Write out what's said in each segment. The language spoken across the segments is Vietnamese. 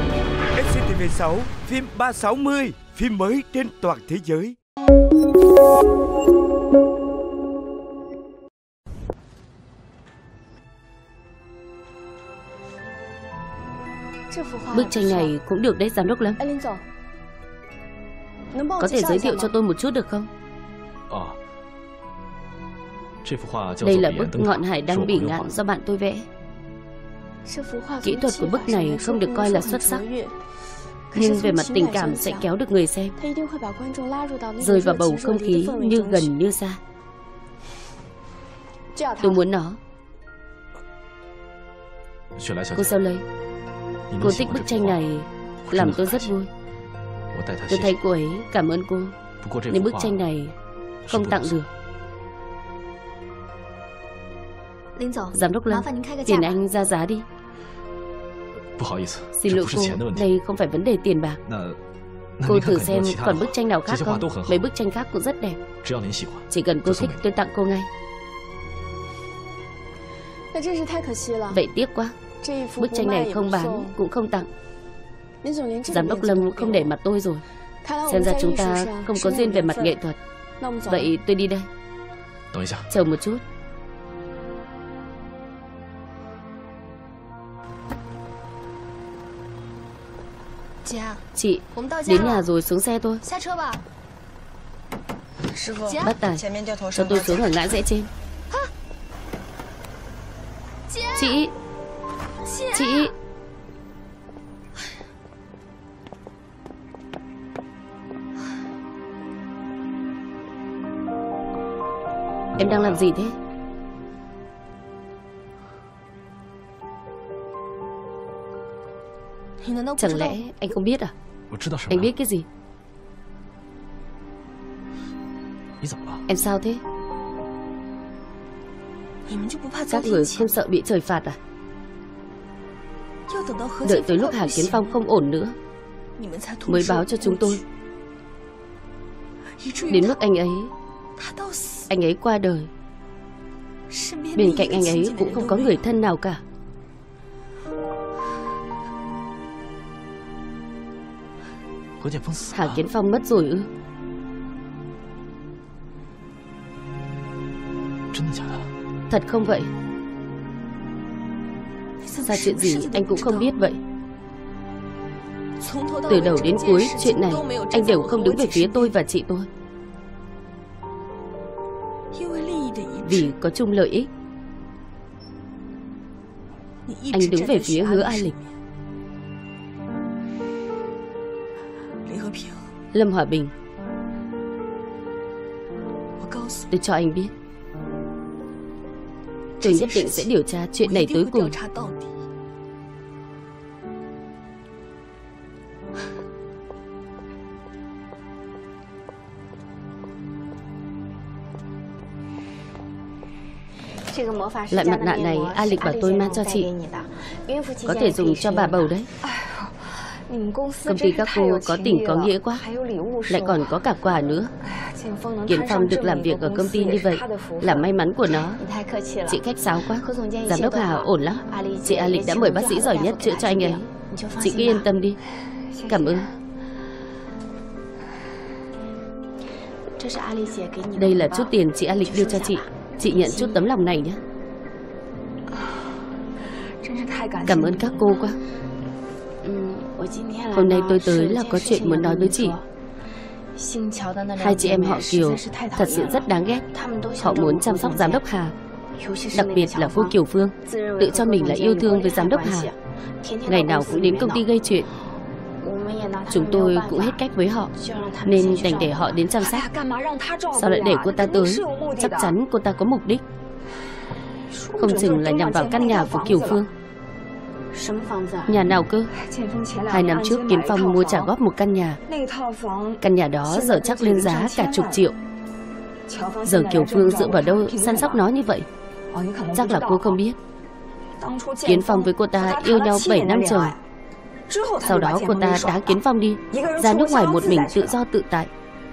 SCTV6, phim 360, phim mới trên toàn thế giới. Bức tranh này cũng được đấy giám đốc Lâm. Có thể giới thiệu cho tôi một chút được không? Đây là bức Ngọn Hải Đăng Bỉ Ngạn do bạn tôi vẽ. Kỹ thuật của bức này không được coi là xuất sắc, nhưng về mặt tình cảm sẽ kéo được người xem, rơi vào bầu không khí như gần như xa. Tôi muốn nó. Cô Sao Lây, cô thích bức tranh này làm tôi rất vui. Tôi thấy cô ấy cảm ơn cô, nhưng bức tranh này không tặng được. Giám đốc Lâm, tiền anh ra giá đi. Xin lỗi cô, đây không phải vấn đề tiền bạc. Cô thử xem còn bức tranh nào khác không? Mấy bức tranh khác cũng rất đẹp. Chỉ cần cô thích tôi tặng cô ngay. Vậy tiếc quá, bức tranh này không bán cũng không tặng. Giám đốc Lâm không để mặt tôi rồi. Xem ra chúng ta không có duyên về mặt nghệ thuật. Vậy tôi đi đây. Chờ một chút. Chị, đến nhà rồi, xuống xe thôi. Bác Tài, cho tôi xuống ở ngã rẽ trên. Chị. Em đang làm gì thế? Chẳng lẽ anh không biết à? Anh biết cái gì? Em sao thế? Các người không sợ bị trời phạt à? Đợi tới lúc Hà Kiến Phong không ổn nữa mới báo cho chúng tôi. Đến mức anh ấy qua đời, bên cạnh anh ấy cũng không có người thân nào cả. Hà Kiến Phong mất rồi ư? Thật không vậy? Sao chuyện gì anh cũng không biết vậy? Từ đầu đến cuối chuyện này anh đều không đứng về phía tôi và chị tôi. Vì có chung lợi ích, anh đứng về phía Hứa A Lịch. Lâm Hòa Bình, tôi cho anh biết, tôi nhất định sẽ điều tra chuyện này tới cùng. Loại mặt nạ này A Lịch bảo tôi mang cho chị, có thể dùng cho bà bầu đấy. Công ty các cô có tình có nghĩa quá, lại còn có cả quà nữa. Kiến Phong được làm việc ở công ty như vậy là may mắn của nó. Chị khách sáo quá. Giám đốc Hà ổn lắm. Chị A Lịch đã mời bác sĩ giỏi nhất chữa cho anh ấy. Chị cứ yên tâm đi. Cảm ơn. Đây là chút tiền chị A Lịch đưa cho chị. Chị nhận chút tấm lòng này nhé. Cảm ơn các cô quá. Hôm nay tôi tới là có chuyện muốn nói với chị. Hai chị em họ Kiều thật sự rất đáng ghét. Họ muốn chăm sóc giám đốc Hà, đặc biệt là cô Kiều Phương, tự cho mình là yêu thương với giám đốc Hà, ngày nào cũng đến công ty gây chuyện. Chúng tôi cũng hết cách với họ, nên đành để họ đến chăm sóc. Sao lại để cô ta tới? Chắc chắn cô ta có mục đích, không chừng là nhằm vào căn nhà của Kiều Phương. Nhà nào cơ? 2 năm trước Kiến Phong mua trả góp một căn nhà. Căn nhà đó giờ chắc lên giá cả chục triệu. Giờ Kiều Phương dựa vào đâu săn sóc nó như vậy? Chắc là cô không biết, Kiến Phong với cô ta yêu nhau 7 năm trời. Sau đó cô ta đá Kiến Phong đi, ra nước ngoài một mình tự do tự tại.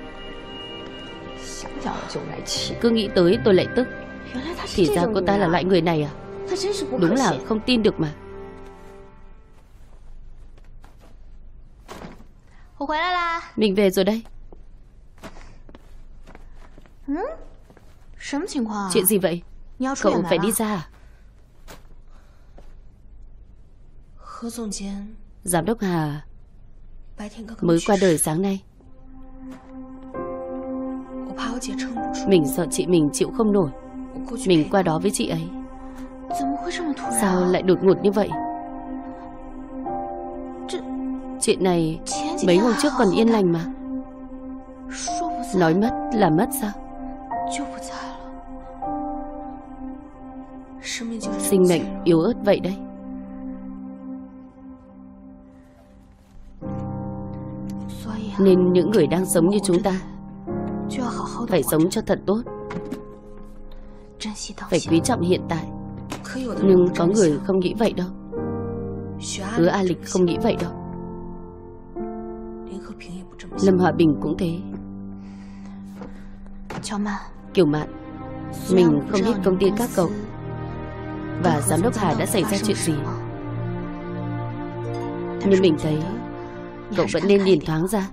Cứ nghĩ tới tôi lại tức. Thì ra cô ta là loại người này à? Đúng là không tin được mà. Mình về rồi đây. Chuyện gì vậy? Cậu phải đi ra à? Giám đốc Hà mới qua đời sáng nay. Mình sợ chị mình chịu không nổi. Mình qua đó với chị ấy. Sao lại đột ngột như vậy? Chuyện này mấy hôm trước còn yên lành mà. Nói mất là mất sao? Sinh mệnh yếu ớt vậy đấy. Nên những người đang sống như chúng ta phải sống cho thật tốt, phải quý trọng hiện tại. Nhưng có người không nghĩ vậy đâu. Hứa A Lịch không nghĩ vậy đâu. Lâm Hòa Bình cũng thế. Kiều Mạn, mình không biết công ty các cậu và giám đốc Hà đã xảy ra chuyện gì, nhưng mình thấy cậu vẫn nên nhìn thoáng ra.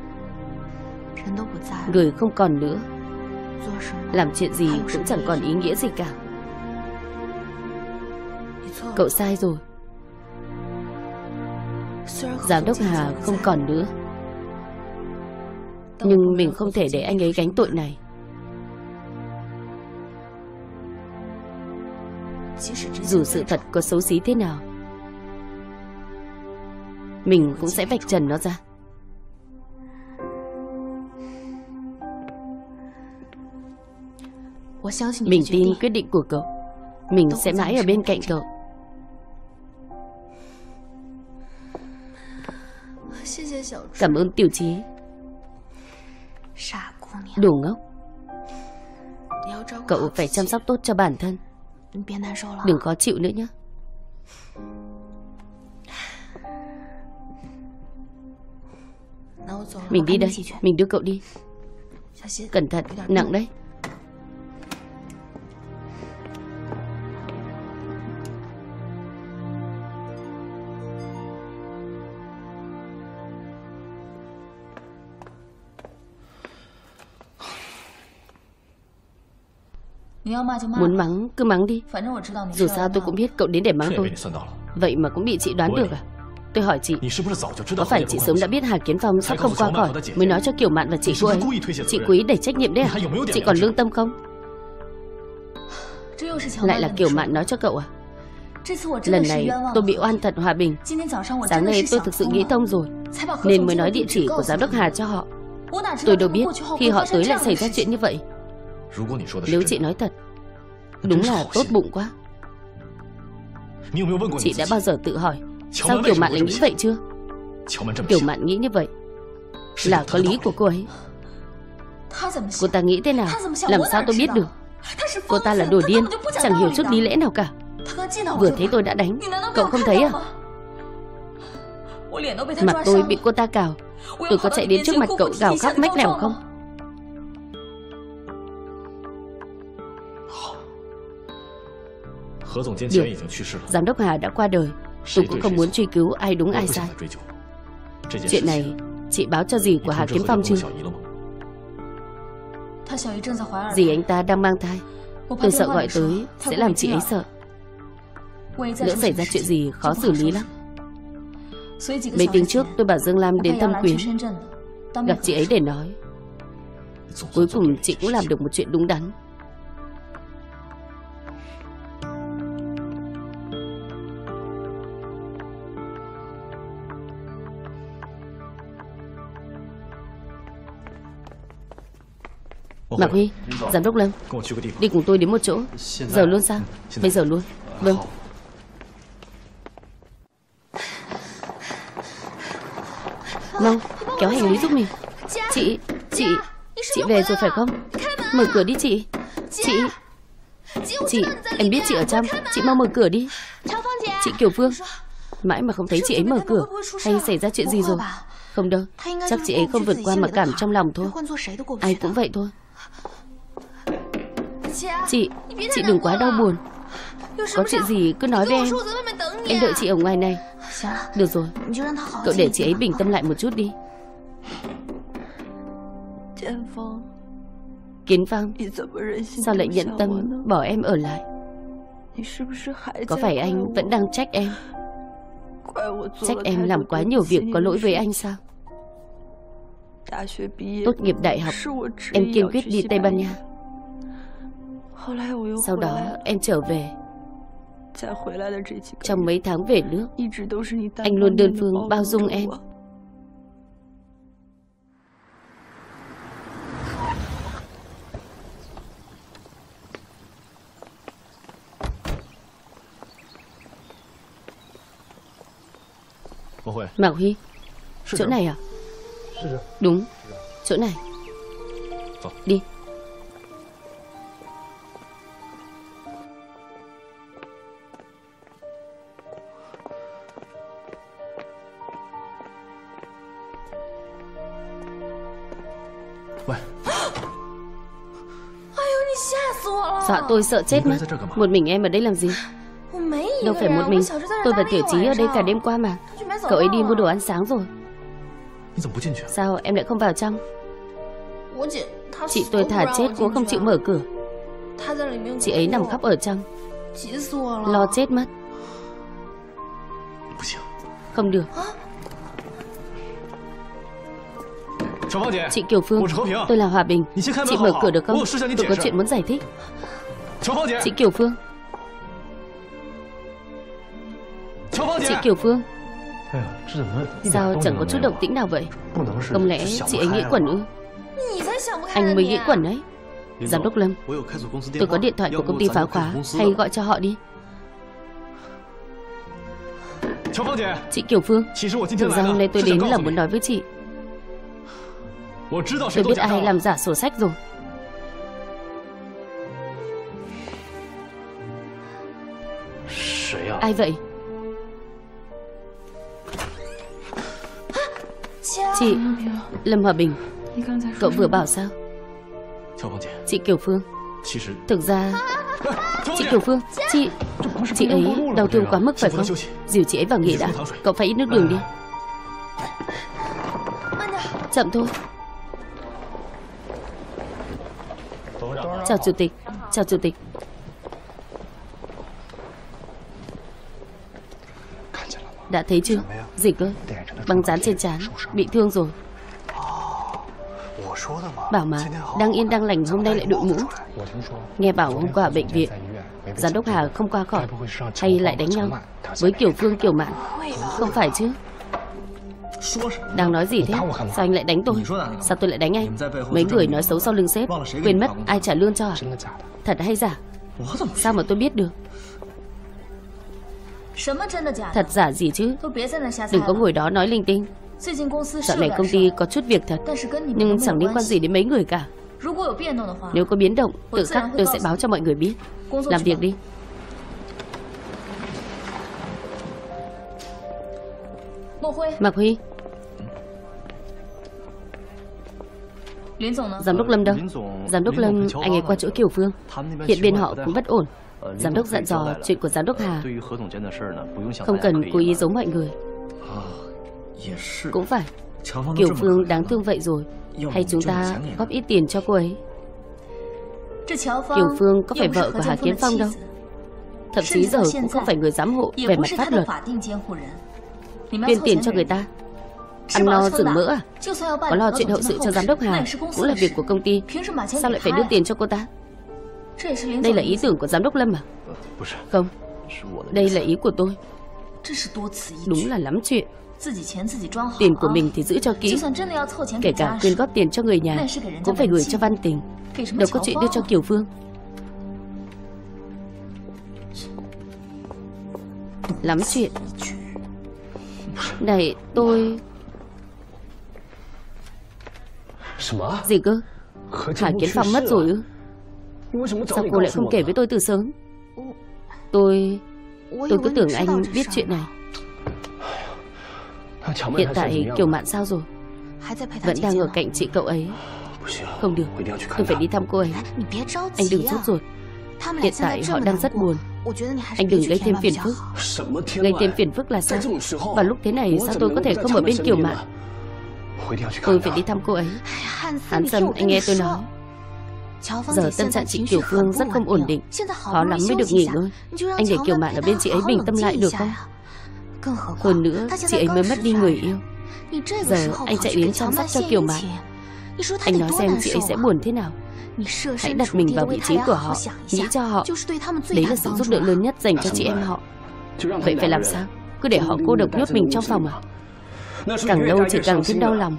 Người không còn nữa, làm chuyện gì cũng chẳng còn ý nghĩa gì cả. Cậu sai rồi. Giám đốc Hà không còn nữa, nhưng mình không thể để anh ấy gánh tội này. Dù sự thật có xấu xí thế nào, mình cũng sẽ vạch trần nó ra. Mình tin quyết định của cậu. Mình sẽ mãi ở bên cạnh cậu. Cảm ơn Tiểu Chí. Đồ ngốc. Cậu phải chăm sóc tốt cho bản thân. Đừng khó chịu nữa nhé. Mình đi đây. Mình đưa cậu đi. Cẩn thận, nặng đấy. Muốn mắng cứ mắng đi. Dù sao tôi cũng biết cậu đến để mắng tôi. Vậy mà cũng bị chị đoán được à? Tôi hỏi chị, có phải chị sớm đã biết Hà Kiến Phong sắp không qua khỏi mới nói cho Kiều Mạn và chị cô ấy? Chị cố ý đẩy trách nhiệm đấy à? Chị còn lương tâm không? Lại là Kiều Mạn nói cho cậu à? Lần này tôi bị oan thật Hòa Bình. Sáng nay tôi thực sự nghĩ thông rồi, nên mới nói địa chỉ của giám đốc Hà cho họ. Tôi đâu biết khi họ tới lại xảy ra chuyện như vậy. Nếu chị nói thật, đúng là tốt bụng quá. Chị đã bao giờ tự hỏi sao Kiều Mạn lại nghĩ vậy chưa? Kiều Mạn nghĩ như vậy là có lý của cô ấy. Cô ta nghĩ thế nào, làm sao tôi biết được? Cô ta là đồ điên, chẳng hiểu chút lý lẽ nào cả. Vừa thấy tôi đã đánh, cậu không thấy à? Mặt tôi bị cô ta cào. Tôi có chạy đến trước mặt cậu gào khóc mách lèo không? Được, giám đốc Hà đã qua đời. Tôi cũng không muốn truy cứu ai đúng ai sai. Chuyện này chị báo cho dì của Hà Kiến Phong chưa? Dì anh ta đang mang thai. Tôi sợ gọi tới sẽ làm chị ấy sợ. Lỡ xảy ra chuyện gì khó xử lý lắm. Mấy tiếng trước tôi bảo Dương Lam đến thăm Quyến, gặp chị ấy để nói. Cuối cùng chị cũng làm được một chuyện đúng đắn. Mạc Huy, giám đốc Lâm, đi cùng tôi đến một chỗ. Giờ luôn sao? Bây giờ luôn. Vâng. Mau, kéo hành lý giúp mình. Chị về rồi phải không? Mở cửa đi chị. Chị, em biết chị ở trong. Chị mau mở cửa đi. Chị Kiều Phương. Mãi mà không thấy chị ấy mở cửa. Hay xảy ra chuyện gì rồi? Không đâu, chắc chị ấy không vượt qua mặc cảm trong lòng thôi. Ai cũng vậy thôi. Chị đừng quá đau buồn. Có chuyện gì cứ nói với em. Em đợi chị ở ngoài này. Được rồi, cậu để chị ấy bình tâm lại một chút đi. Kiến Phong, sao lại nhận tâm bỏ em ở lại? Có phải anh vẫn đang trách em? Trách em làm quá nhiều việc có lỗi với anh sao? Tốt nghiệp đại học, em kiên quyết đi Tây Ban Nha. Sau đó em trở về. Trong mấy tháng về nước, anh luôn đơn phương bao dung em. Mạc Huy, chỗ này à? Đúng, chỗ này. Đi. Dọa tôi sợ chết mất. Một mình em ở đây làm gì? Đâu phải một mình. Tôi và Tiểu Chí ở đây cả đêm qua mà. Cậu ấy đi mua đồ ăn sáng rồi. Sao em lại không vào trong? Chị tôi thà chết cũng không chịu mở cửa. Chị ấy nằm khóc ở trong, lo chết mất. Không được. Chị Kiều Phương, tôi là Hòa Bình. Chị mở cửa được không? Tôi có chuyện muốn giải thích. Chị Kiều Phương. Chị Kiều Phương. Sao chẳng có chút động tĩnh nào vậy? Không lẽ chị ấy nghĩ quẩn ư? Anh mới nghĩ quẩn đấy. Giám đốc Lâm, tôi có điện thoại của công ty phá khóa, hay gọi cho họ đi. Chị Kiều Phương, thực ra hôm nay tôi đến là muốn nói với chị. Tôi biết ai làm giả sổ sách rồi. Ai vậy? Chị Lâm Hòa Bình. Cậu vừa bảo sao? Chị Kiều Phương, thực ra chị Kiều Phương, chị ấy đau thương quá mức phải không? Dìu chị ấy vào nghỉ đã. Cậu phải ít nước đường đi. Chậm thôi. Chào Chủ tịch. Chào Chủ tịch. Đã thấy chưa? Gì cơ? Băng dán trên trán, bị thương rồi. Bảo mà, đang yên đang lành hôm nay lại đội mũ. Nghe bảo hôm qua ở bệnh viện, giám đốc Hà không qua khỏi, hay lại đánh nhau với Kiều Phương Kiều Mạn. Không phải chứ? Đang nói gì thế? Sao anh lại đánh tôi? Sao tôi lại đánh anh? Mấy người nói xấu sau lưng sếp, quên mất ai trả lương cho à? Thật hay giả? Sao mà tôi biết được? Thật giả gì chứ? Đừng có ngồi đó nói linh tinh. Dạo này công ty có chút việc thật, nhưng chẳng liên quan gì đến mấy người cả. Nếu có biến động, tự khắc tôi sẽ báo cho mọi người biết. Làm việc đi. Mạc Huy. Giám đốc Lâm đâu? Giám đốc Lâm, anh ấy qua chỗ Kiều Phương. Hiện bên họ cũng bất ổn. Giám đốc dặn dò chuyện của giám đốc Hà không cần cố ý giấu mọi người. Cũng phải. Kiều Phương đáng thương vậy rồi, hay chúng ta góp ít tiền cho cô ấy? Kiều Phương có phải vợ của Hà Kiến Phong đâu. Thậm chí giờ cũng không phải người giám hộ về mặt pháp luật. Quyên tiền cho người ta, ăn no rừng mỡ à? Có lo chuyện hậu sự cho giám đốc Hà cũng là việc của công ty, sao lại phải đưa tiền cho cô ta? Đây là ý tưởng của giám đốc Lâm à? Không, đây là ý của tôi. Đúng là lắm chuyện. Tiền của mình thì giữ cho kỹ, kể cả quyên góp tiền cho người nhà cũng phải gửi cho Văn Tình, đâu có chuyện đưa cho Kiều Phương. Lắm chuyện. Này tôi... Gì cơ? Hà Kiến Phong mất rồi ư? Sao cô lại không kể với tôi từ sớm? Tôi cứ tưởng anh biết chuyện này. Hiện tại Kiều Mạn sao rồi? Vẫn đang ở cạnh chị cậu ấy. Không được, tôi phải đi thăm cô ấy. Anh đừng sốt ruột. Hiện tại họ đang rất buồn. Anh đừng gây thêm phiền phức. Gây thêm phiền phức là sao? Vào lúc thế này sao tôi có thể không ở bên Kiều Mạn? Tôi phải đi thăm cô ấy. Hán Sâm, anh nghe tôi nói, giờ tâm trạng chị Kiều Phương rất không ổn định, khó lắm mới được nghỉ ngơi. Anh để Kiều Mạn ở bên chị ấy bình tâm lại được không? Hơn nữa, chị ấy mới mất đi người yêu. Giờ anh chạy đến chăm sóc cho Kiều Mạn. Anh nói xem chị ấy sẽ buồn thế nào. Hãy đặt mình vào vị trí của họ, nghĩ cho họ. Đấy là sự giúp đỡ lớn nhất dành cho chị em họ. Vậy phải làm sao? Cứ để họ cô độc nhốt mình trong phòng à? Càng lâu chỉ càng thêm đau lòng.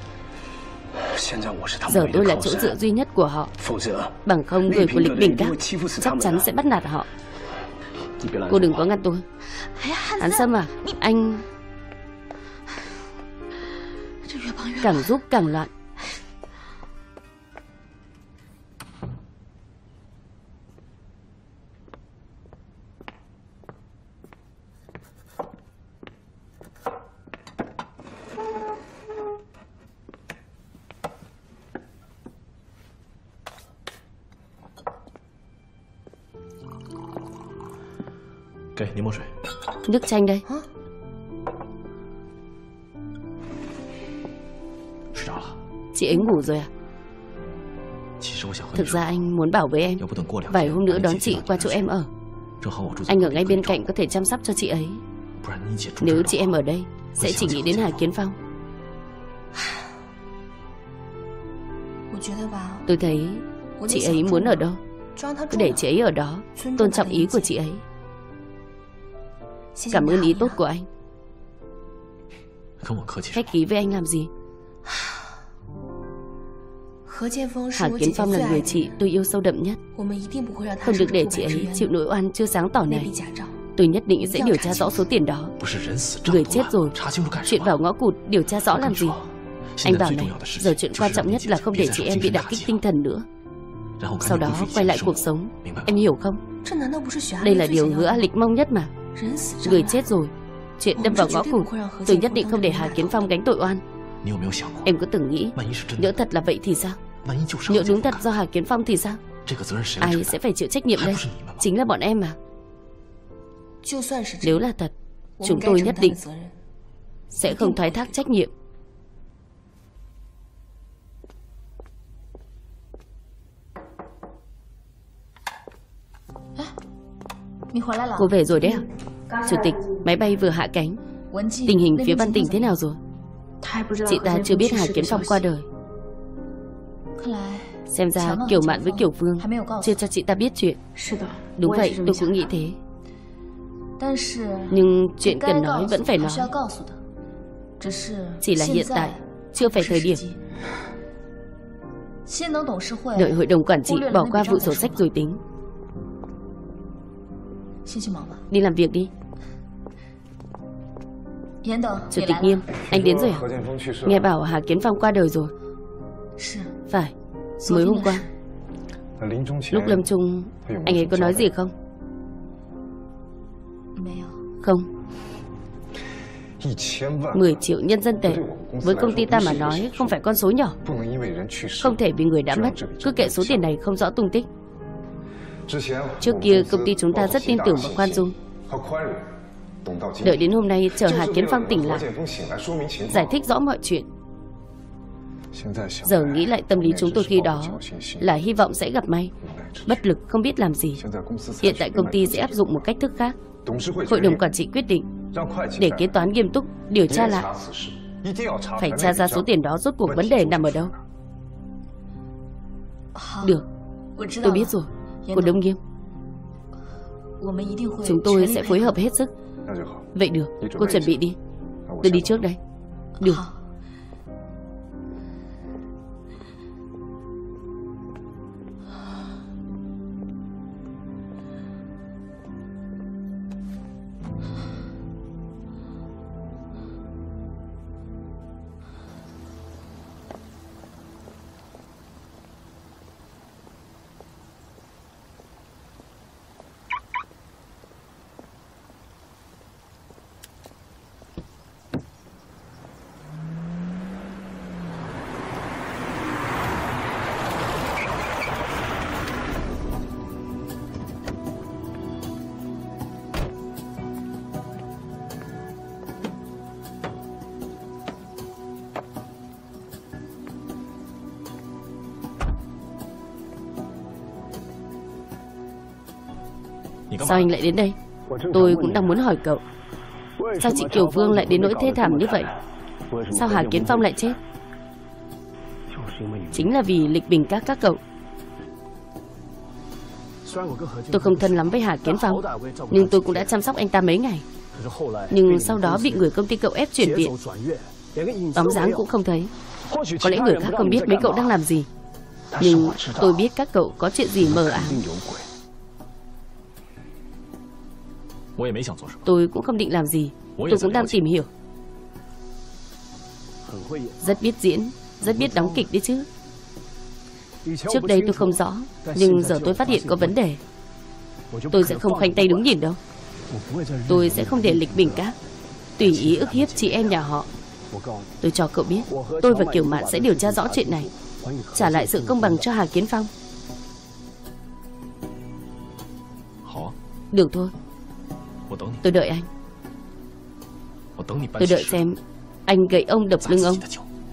Giờ tôi là chỗ dựa duy nhất của họ. Bằng không người của Lịch Bình Các chắc chắn sẽ bắt nạt họ. Cô đừng có ngăn tôi. Hán Sâm à, anh càng giúp càng loạn. Nước chanh đây. Chị ấy ngủ rồi à? Thực ra anh muốn bảo với em, vài hôm nữa đón chị qua chỗ em ở. Anh ở ngay bên cạnh có thể chăm sóc cho chị ấy. Nếu chị em ở đây sẽ chỉ nghĩ đến Hà Kiến Phong. Tôi thấy chị ấy muốn ở đâu cứ để chị ấy ở đó, tôn trọng ý của chị ấy. Cảm ơn ý tốt của anh. Khách khí với anh làm gì? Hà Kiến Phong là người chị tôi yêu sâu đậm nhất. Không được để chị ấy chịu nỗi oan chưa sáng tỏ này. Tôi nhất định sẽ điều tra rõ số tiền đó. Người chết rồi, chuyện vào ngõ cụt điều tra rõ làm gì? Anh bảo này, giờ chuyện quan trọng nhất là không để chị em bị đả kích tinh thần nữa. Sau đó quay lại cuộc sống. Em hiểu không? Đây là điều hứa A Lịch mong nhất mà. Người chết rồi, chuyện đâm vào ngõ cụt, tôi nhất định không để Hà Kiến Phong gánh tội oan. Em có từng nghĩ, nhỡ thật là vậy thì sao? Nhỡ đúng thật do Hà Kiến Phong thì sao? Ai sẽ phải chịu trách nhiệm đây? Chính là bọn em mà. Nếu là thật, chúng tôi nhất định sẽ không thoái thác trách nhiệm. Cô về rồi đấy à? Chủ tịch, máy bay vừa hạ cánh. Tình hình phía Văn Tỉnh thế nào rồi? Chị ta chưa biết Hà Kiến Phong qua đời. Xem ra Kiều Mạn với Kiều Phương chưa cho chị ta biết chuyện. Đúng vậy, tôi cũng nghĩ thế. Nhưng chuyện cần nói vẫn phải nói. Chỉ là hiện tại chưa phải thời điểm. Đợi hội đồng quản trị bỏ qua vụ sổ sách rồi tính. Đi làm việc đi. Chủ tịch Nghiêm, anh đến rồi à? Nghe bảo Hà Kiến Phong qua đời rồi. Phải, mới hôm qua. Lúc lâm chung, anh ấy có nói gì không? Không. 10 triệu nhân dân tệ với công ty ta mà nói không phải con số nhỏ. Không thể vì người đã mất cứ kệ số tiền này không rõ tung tích. Trước kia công ty chúng ta rất tin tưởng và khoan dung. Đợi đến hôm nay chờ Hà Kiến Phong tỉnh lại, giải thích rõ mọi chuyện. Giờ nghĩ lại tâm lý chúng tôi khi đó là hy vọng sẽ gặp may. Bất lực không biết làm gì. Hiện tại công ty sẽ áp dụng một cách thức khác. Hội đồng quản trị quyết định để kế toán nghiêm túc điều tra lại. Phải tra ra số tiền đó rốt cuộc vấn đề nằm ở đâu. Được, tôi biết rồi. Cô Đông Nghiêm, chúng tôi sẽ phối hợp hết sức. Vậy được, cô chuẩn bị đi. Tôi đi trước đây. Được. Sao anh lại đến đây? Tôi cũng đang muốn hỏi cậu, sao chị Kiều Phương lại đến nỗi thê thảm như vậy? Sao Hà Kiến Phong lại chết? Chính là vì lịch bình các cậu. Tôi không thân lắm với Hà Kiến Phong, nhưng tôi cũng đã chăm sóc anh ta mấy ngày. Nhưng sau đó bị người công ty cậu ép chuyển viện, bóng dáng cũng không thấy. Có lẽ người khác không biết mấy cậu đang làm gì, nhưng tôi biết các cậu có chuyện gì mờ ám. Tôi cũng không định làm gì, tôi cũng đang tìm hiểu. Rất biết diễn, rất biết đóng kịch đấy chứ. Trước đây tôi không rõ, nhưng giờ tôi phát hiện có vấn đề. Tôi sẽ không khoanh tay đứng nhìn đâu. Tôi sẽ không để lịch bình các tùy ý ức hiếp chị em nhà họ. Tôi cho cậu biết, tôi và Kiều Mạn sẽ điều tra rõ chuyện này, trả lại sự công bằng cho Hà Kiến Phong. Được thôi, tôi đợi anh. Tôi đợi xem anh gậy ông đập lưng ông.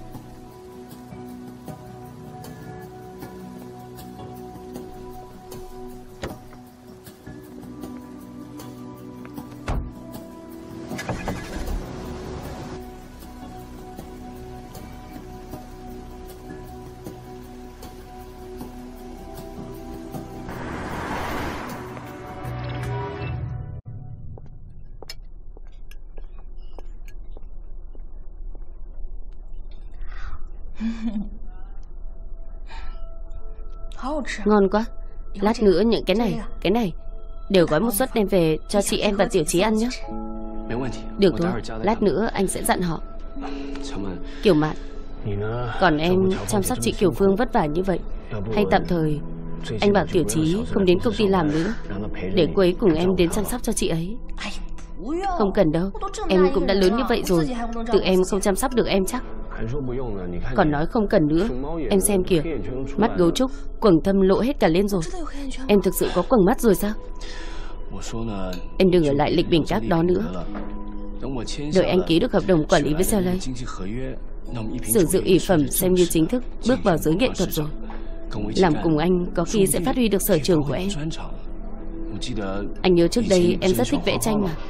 Ngon quá. Lát nữa những cái này đều gói một suất đem về cho chị em và Tiểu Chí ăn nhé. Được thôi, lát nữa anh sẽ dặn họ. Kiều Mạn, còn em chăm sóc chị Kiều Phương vất vả như vậy, hay tạm thời anh bảo Tiểu Chí không đến công ty làm nữa, để cô ấy cùng em đến chăm sóc cho chị ấy. Không cần đâu, em cũng đã lớn như vậy rồi, tự em không chăm sóc được em chắc. Còn nói không cần nữa. Em xem kìa, mắt gấu trúc, quầng thâm lộ hết cả lên rồi. Em thực sự có quầng mắt rồi sao? Em đừng ở lại lịch bình các đó nữa. Đợi anh ký được hợp đồng quản lý với Soleil, sử dụng ỷ phẩm xem như chính thức bước vào giới nghệ thuật rồi. Làm cùng anh có khi sẽ phát huy được sở trường của em. Anh nhớ trước đây em rất thích vẽ tranh mà.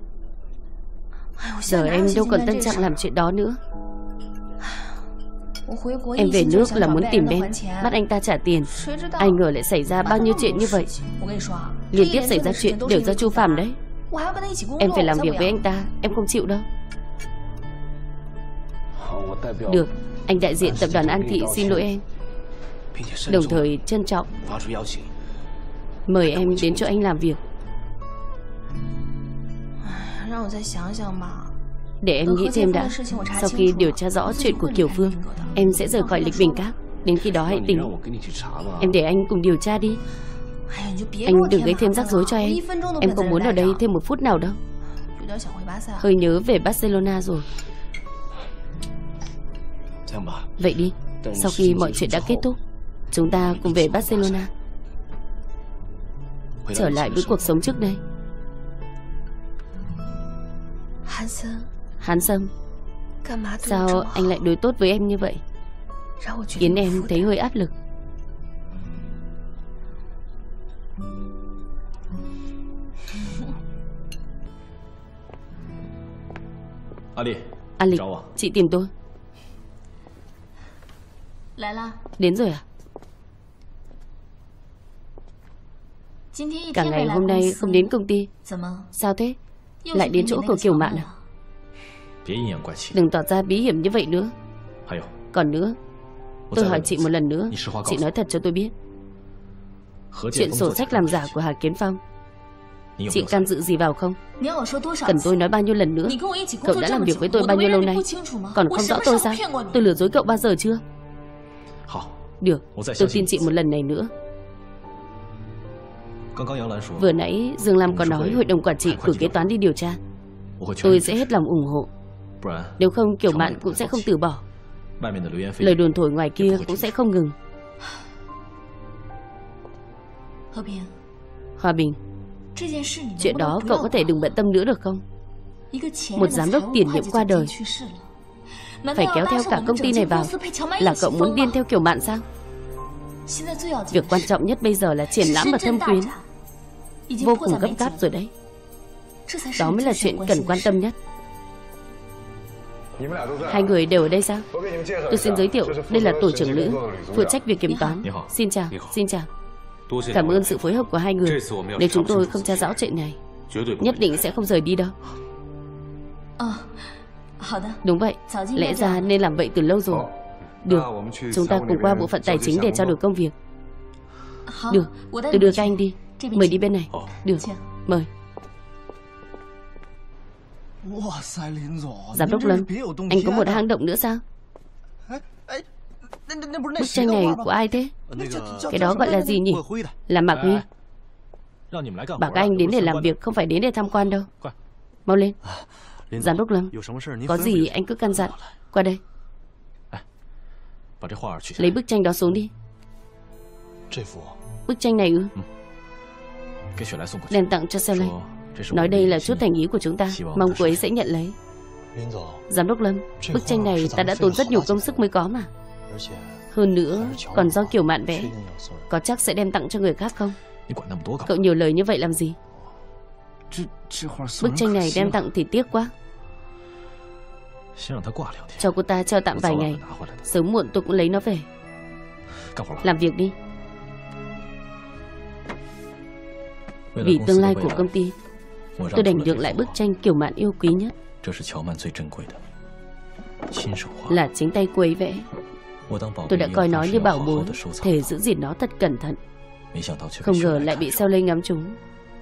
Giờ em đâu còn tâm trạng làm chuyện đó nữa. Em về nước là muốn tìm Ben, bắt anh ta trả tiền. Ai ngờ lại xảy ra bao nhiêu chuyện như vậy. Liên tiếp xảy ra chuyện đều do Chu Phàm đấy. Em phải làm việc với anh ta, em không chịu đâu. Được, anh đại diện tập đoàn An Thị xin lỗi em, đồng thời trân trọng mời em đến chỗ anh làm việc. Để em nghĩ thêm đã. Sau khi điều tra rõ chuyện của Kiều Phương, em sẽ rời khỏi lịch bình các. Đến khi đó hãy tính. Em để anh cùng điều tra đi. Anh đừng gây thêm rắc rối cho em. Em không muốn ở đây thêm một phút nào đâu. Hơi nhớ về Barcelona rồi. Vậy đi, sau khi mọi chuyện đã kết thúc, chúng ta cùng về Barcelona, trở lại với cuộc sống trước đây. Hán Sâm, sao anh lại đối tốt với em như vậy, khiến em thấy hơi áp lực? A Lịch, chị tìm tôi. Đến rồi à? Cả ngày hôm nay không đến công ty. Sao thế? Lại đến chỗ của Kiều Mạn à? Đừng tỏ ra bí hiểm như vậy nữa. Còn nữa, tôi hỏi chị một lần nữa, chị nói thật cho tôi biết, chuyện sổ sách làm giả của Hà Kiến Phong, chị can dự gì vào không? Cần tôi nói bao nhiêu lần nữa? Cậu đã làm việc với tôi bao nhiêu lâu nay, còn không rõ tôi sao? Tôi lừa dối cậu bao giờ chưa? Được, tôi tin chị một lần này nữa. Vừa nãy Dương Lam có nói hội đồng quản trị cử kế toán đi điều tra. Tôi sẽ hết lòng ủng hộ. Nếu không Kiều Mạn cũng sẽ không từ bỏ. Lời đồn thổi ngoài kia cũng sẽ không ngừng. Hòa Bình, chuyện đó cậu có thể đừng bận tâm nữa được không? Một giám đốc tiền nhiệm qua đời, phải kéo theo cả công ty này vào. Là cậu muốn điên theo Kiều Mạn sao? Việc quan trọng nhất bây giờ là triển lãm và thâm quyến. vô cùng gấp gáp rồi đấy. Đó mới là chuyện cần quan tâm nhất. Hai người đều ở đây sao? Tôi xin giới thiệu, đây là tổ trưởng Lữ, phụ trách việc kiểm toán. Xin chào, xin chào. Cảm ơn sự phối hợp của hai người. Nếu chúng tôi không tra rõ chuyện này, nhất định sẽ không rời đi đâu. Đúng vậy, lẽ ra nên làm vậy từ lâu rồi. Được, chúng ta cùng qua bộ phận tài chính để trao đổi công việc. Được, tôi đưa các anh đi. Mời đi bên này. Được, mời. Giám đốc Lâm, anh có một hang động nữa sao? Bức tranh này của ai thế? Cái đó gọi là gì nhỉ? Là Mạc Huy. Bảo các anh đến để làm việc, không phải đến để tham quan đâu. Mau lên. Giám đốc Lâm, có gì anh cứ căn dặn. Qua đây. Lấy bức tranh đó xuống đi. Bức tranh này ư? Đem tặng cho Seo Lê. Nói đây là chút thành ý của chúng ta, mong cô ấy sẽ nhận lấy. Giám đốc Lâm, bức tranh này ta đã tốn rất nhiều công sức mới có mà. Hơn nữa, còn do Kiều Mạn vẽ. Có chắc sẽ đem tặng cho người khác không? Cậu nhiều lời như vậy làm gì? Bức tranh này đem tặng thì tiếc quá. Cho cô ta treo tạm vài ngày, sớm muộn tôi cũng lấy nó về. Làm việc đi. Vì tương lai của công ty, tôi đành nhượng lại bức tranh Kiều Mạn yêu quý nhất. Là chính tay cô ấy vẽ. Tôi đã coi nó như bảo bối, thề giữ gìn nó thật cẩn thận. Không ngờ lại bị Seo Lê ngắm trúng.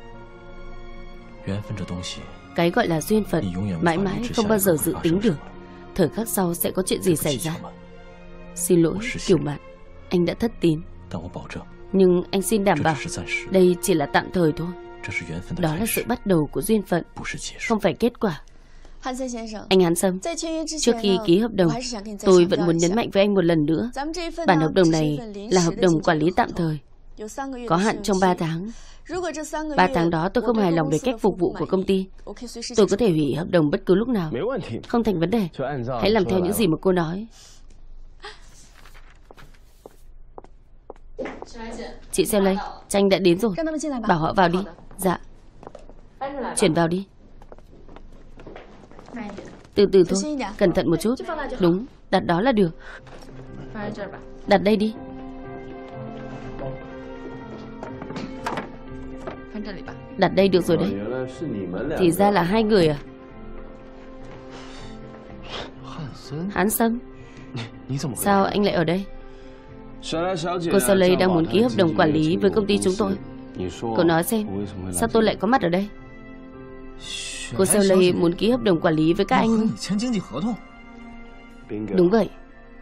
Cái gọi là duyên phận mãi mãi không bao giờ dự tính được thời khắc sau sẽ có chuyện gì xảy ra. Xin lỗi Kiều Mạn, anh đã thất tín. Nhưng anh xin đảm bảo đây chỉ là tạm thời thôi. Đó là sự bắt đầu của duyên phận, không phải kết quả. Anh Hán Sâm, trước khi ký hợp đồng, tôi vẫn muốn nhấn mạnh với anh một lần nữa. Bản hợp đồng này là hợp đồng quản lý tạm thời, có hạn trong 3 tháng. 3 tháng đó tôi không hài lòng về cách phục vụ của công ty, tôi có thể hủy hợp đồng bất cứ lúc nào. Không thành vấn đề. Hãy làm theo những gì mà cô nói. Chị Seo Lê, Tranh đã đến rồi. Bảo họ vào đi. Dạ. Chuyển vào đi. Từ từ thôi, cẩn thận một chút. Đúng, đặt đó là được. Đặt đây đi. Đặt đây được rồi đấy. Thì ra là hai người à? Hán Sâm, sao anh lại ở đây? Cô Seo Lê đang muốn ký hợp đồng quản lý với công ty chúng tôi. Cô nói xem, sao tôi lại có mặt ở đây? Cô Seo Lê muốn ký hợp đồng quản lý với các anh. Đúng vậy.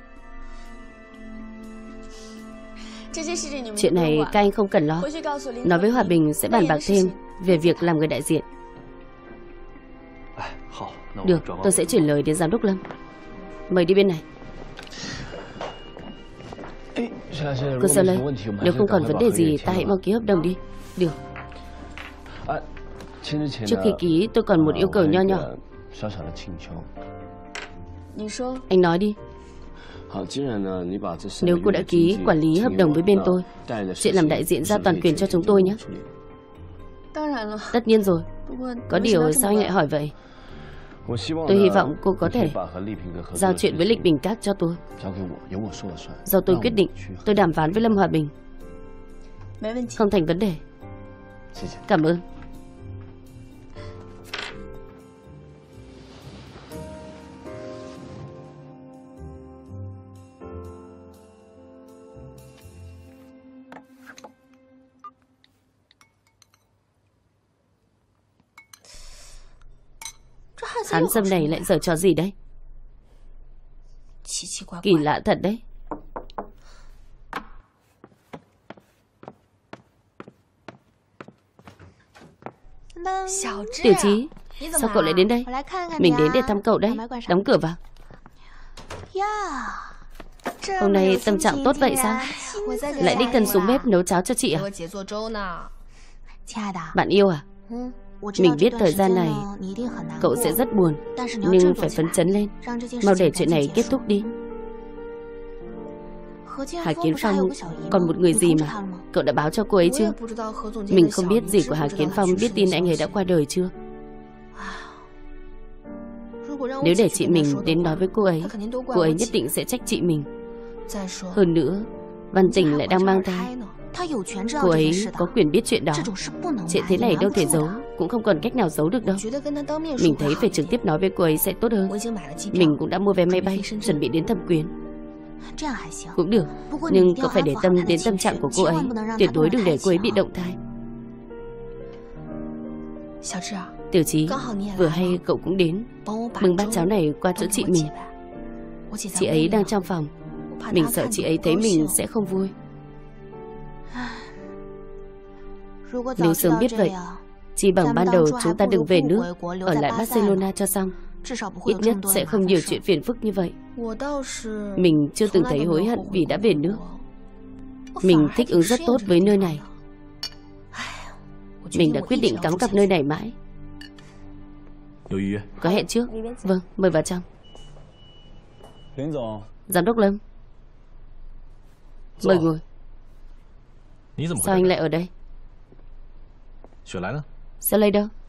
Chuyện này các anh không cần lo. Nói với Hòa Bình sẽ bàn bạc thêm về việc làm người đại diện. Được, tôi sẽ chuyển lời đến Giám đốc Lâm. Mời đi bên này. Cô Seo Lê, nếu không còn vấn đề gì ta hãy mau ký hợp đồng đi. Được. Trước khi ký tôi còn một yêu cầu nho nhỏ. Anh nói đi. Nếu cô đã ký quản lý hợp đồng với bên tôi, chuyện làm đại diện ra toàn quyền cho chúng tôi nhé. Tất nhiên rồi. Có điều sao anh lại hỏi vậy? Tôi hy vọng cô có thể giao chuyện với Lịch Bình Cát cho tôi. Do tôi quyết định, tôi đàm phán với Lâm Hòa Bình. Không thành vấn đề. Cảm ơn. Hán Sâm này lại giở trò gì đấy? Kỳ lạ thật đấy. Tiểu Chí, sao cậu lại đến đây? Mình đến để thăm cậu đấy. Đóng cửa vào. Hôm nay tâm trạng tốt vậy sao? Lại đích thân xuống bếp nấu cháo cho chị à? Bạn yêu à? Mình biết thời gian này cậu sẽ rất buồn, nhưng phải phấn chấn lên. Mau để chuyện này kết thúc đi. Hà Kiến Phong còn một người gì mà. Cậu đã báo cho cô ấy chưa? Mình không biết gì của Hà Kiến Phong biết tin anh ấy đã qua đời chưa. Nếu để chị mình đến nói với cô ấy nhất định sẽ trách chị mình. Hơn nữa, Văn Tình lại đang mang thai. Cô ấy có quyền biết chuyện đó. Chuyện thế này đâu thể giấu, cũng không còn cách nào giấu được đâu. Mình thấy phải trực tiếp nói với cô ấy sẽ tốt hơn. Mình cũng đã mua vé máy bay, chuẩn bị đến Thâm Quyến. Cũng được, nhưng cậu phải để tâm đến tâm trạng của cô ấy. Tuyệt đối đừng để cô ấy bị động thai. Tiểu Chí, vừa hay cậu cũng đến, bưng bát cháo này qua chỗ chị mình. Chị ấy đang trong phòng, mình sợ chị ấy thấy mình sẽ không vui. Nếu sớm biết vậy, chỉ bằng ban đầu chúng ta đừng về nước, ở lại Barcelona cho xong. Ít nhất sẽ không nhiều chuyện phiền phức như vậy. Mình chưa từng thấy hối hận vì đã về nước. Mình thích ứng rất tốt với nơi này. Mình đã quyết định cắm cặp nơi này mãi. Có hẹn trước. Vâng, mời vào trong. Giám đốc Lâm, mời ngồi. Sao anh lại ở đây? Sao Lê đâu?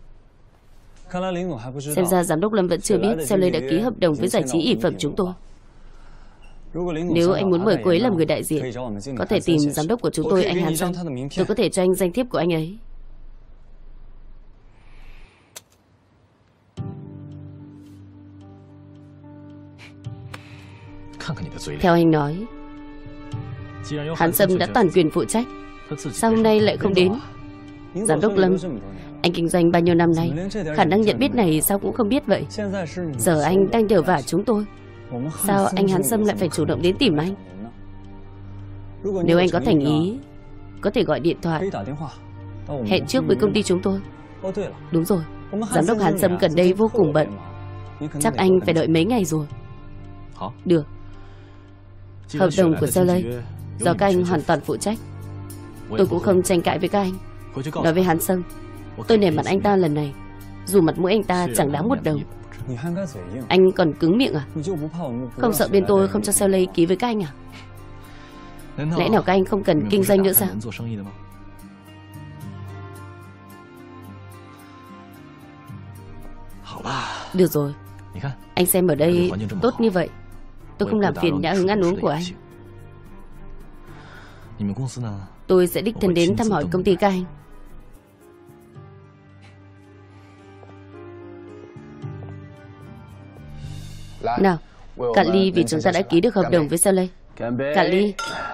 Xem ra giám đốc Lâm vẫn chưa biết Sao Lê đã ký hợp đồng với giải trí ỷ phẩm chúng tôi. Nếu anh muốn mời cô ấy làm người đại diện, có thể tìm giám đốc của chúng tôi, anh Hàn Sâm. Tôi có thể cho anh danh thiếp của anh ấy. Theo anh nói, Hàn Sâm đã toàn quyền phụ trách, sao hôm nay lại không đến? Giám đốc Lâm, anh kinh doanh bao nhiêu năm nay, khả năng nhận biết này sao cũng không biết vậy. Giờ anh đang nhờ vả chúng tôi, sao anh Hàn Sâm lại phải chủ động đến tìm anh? Nếu anh có thành ý, có thể gọi điện thoại hẹn trước với công ty chúng tôi. Đúng rồi, giám đốc Hàn Sâm gần đây vô cùng bận, chắc anh phải đợi mấy ngày rồi. Được. Hợp đồng của Sao Lê do các anh hoàn toàn phụ trách. Tôi cũng không tranh cãi với các anh. Nói với Hàn Sâm, tôi nể mặt anh ta lần này, dù mặt mũi anh ta chẳng đáng một đồng. Anh còn cứng miệng à? Không sợ bên tôi không cho Sao Lê ký với các anh à? Lẽ nào các anh không cần kinh doanh nữa sao? Được rồi, anh xem ở đây tốt như vậy, tôi không làm phiền nhã hứng ăn uống của anh. Tôi sẽ đích thân đến thăm hỏi công ty các anh. Nào, cạn ly vì chúng ta đã ký được hợp đồng với Sao Lê. Cạn ly.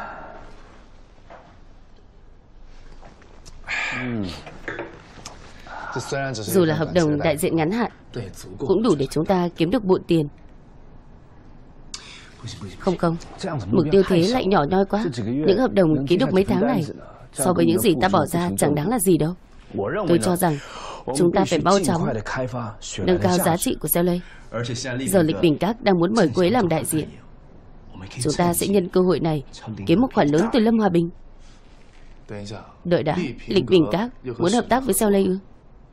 Dù là hợp đồng đại diện ngắn hạn, cũng đủ để chúng ta kiếm được bộn tiền. Không, mục tiêu thế lại nhỏ nhoi quá. Những hợp đồng ký được mấy tháng này, so với những gì ta bỏ ra chẳng đáng là gì đâu. Tôi cho rằng chúng ta phải mau chóng nâng cao giá trị của Sao Lê. Giờ Lịch Bình Các đang muốn mời cô ấy làm đại diện. Chúng ta sẽ nhân cơ hội này kiếm một khoản lớn từ Lâm Hòa Bình. Đợi đã, Lịch Bình Các muốn hợp tác với Sao Lê ư?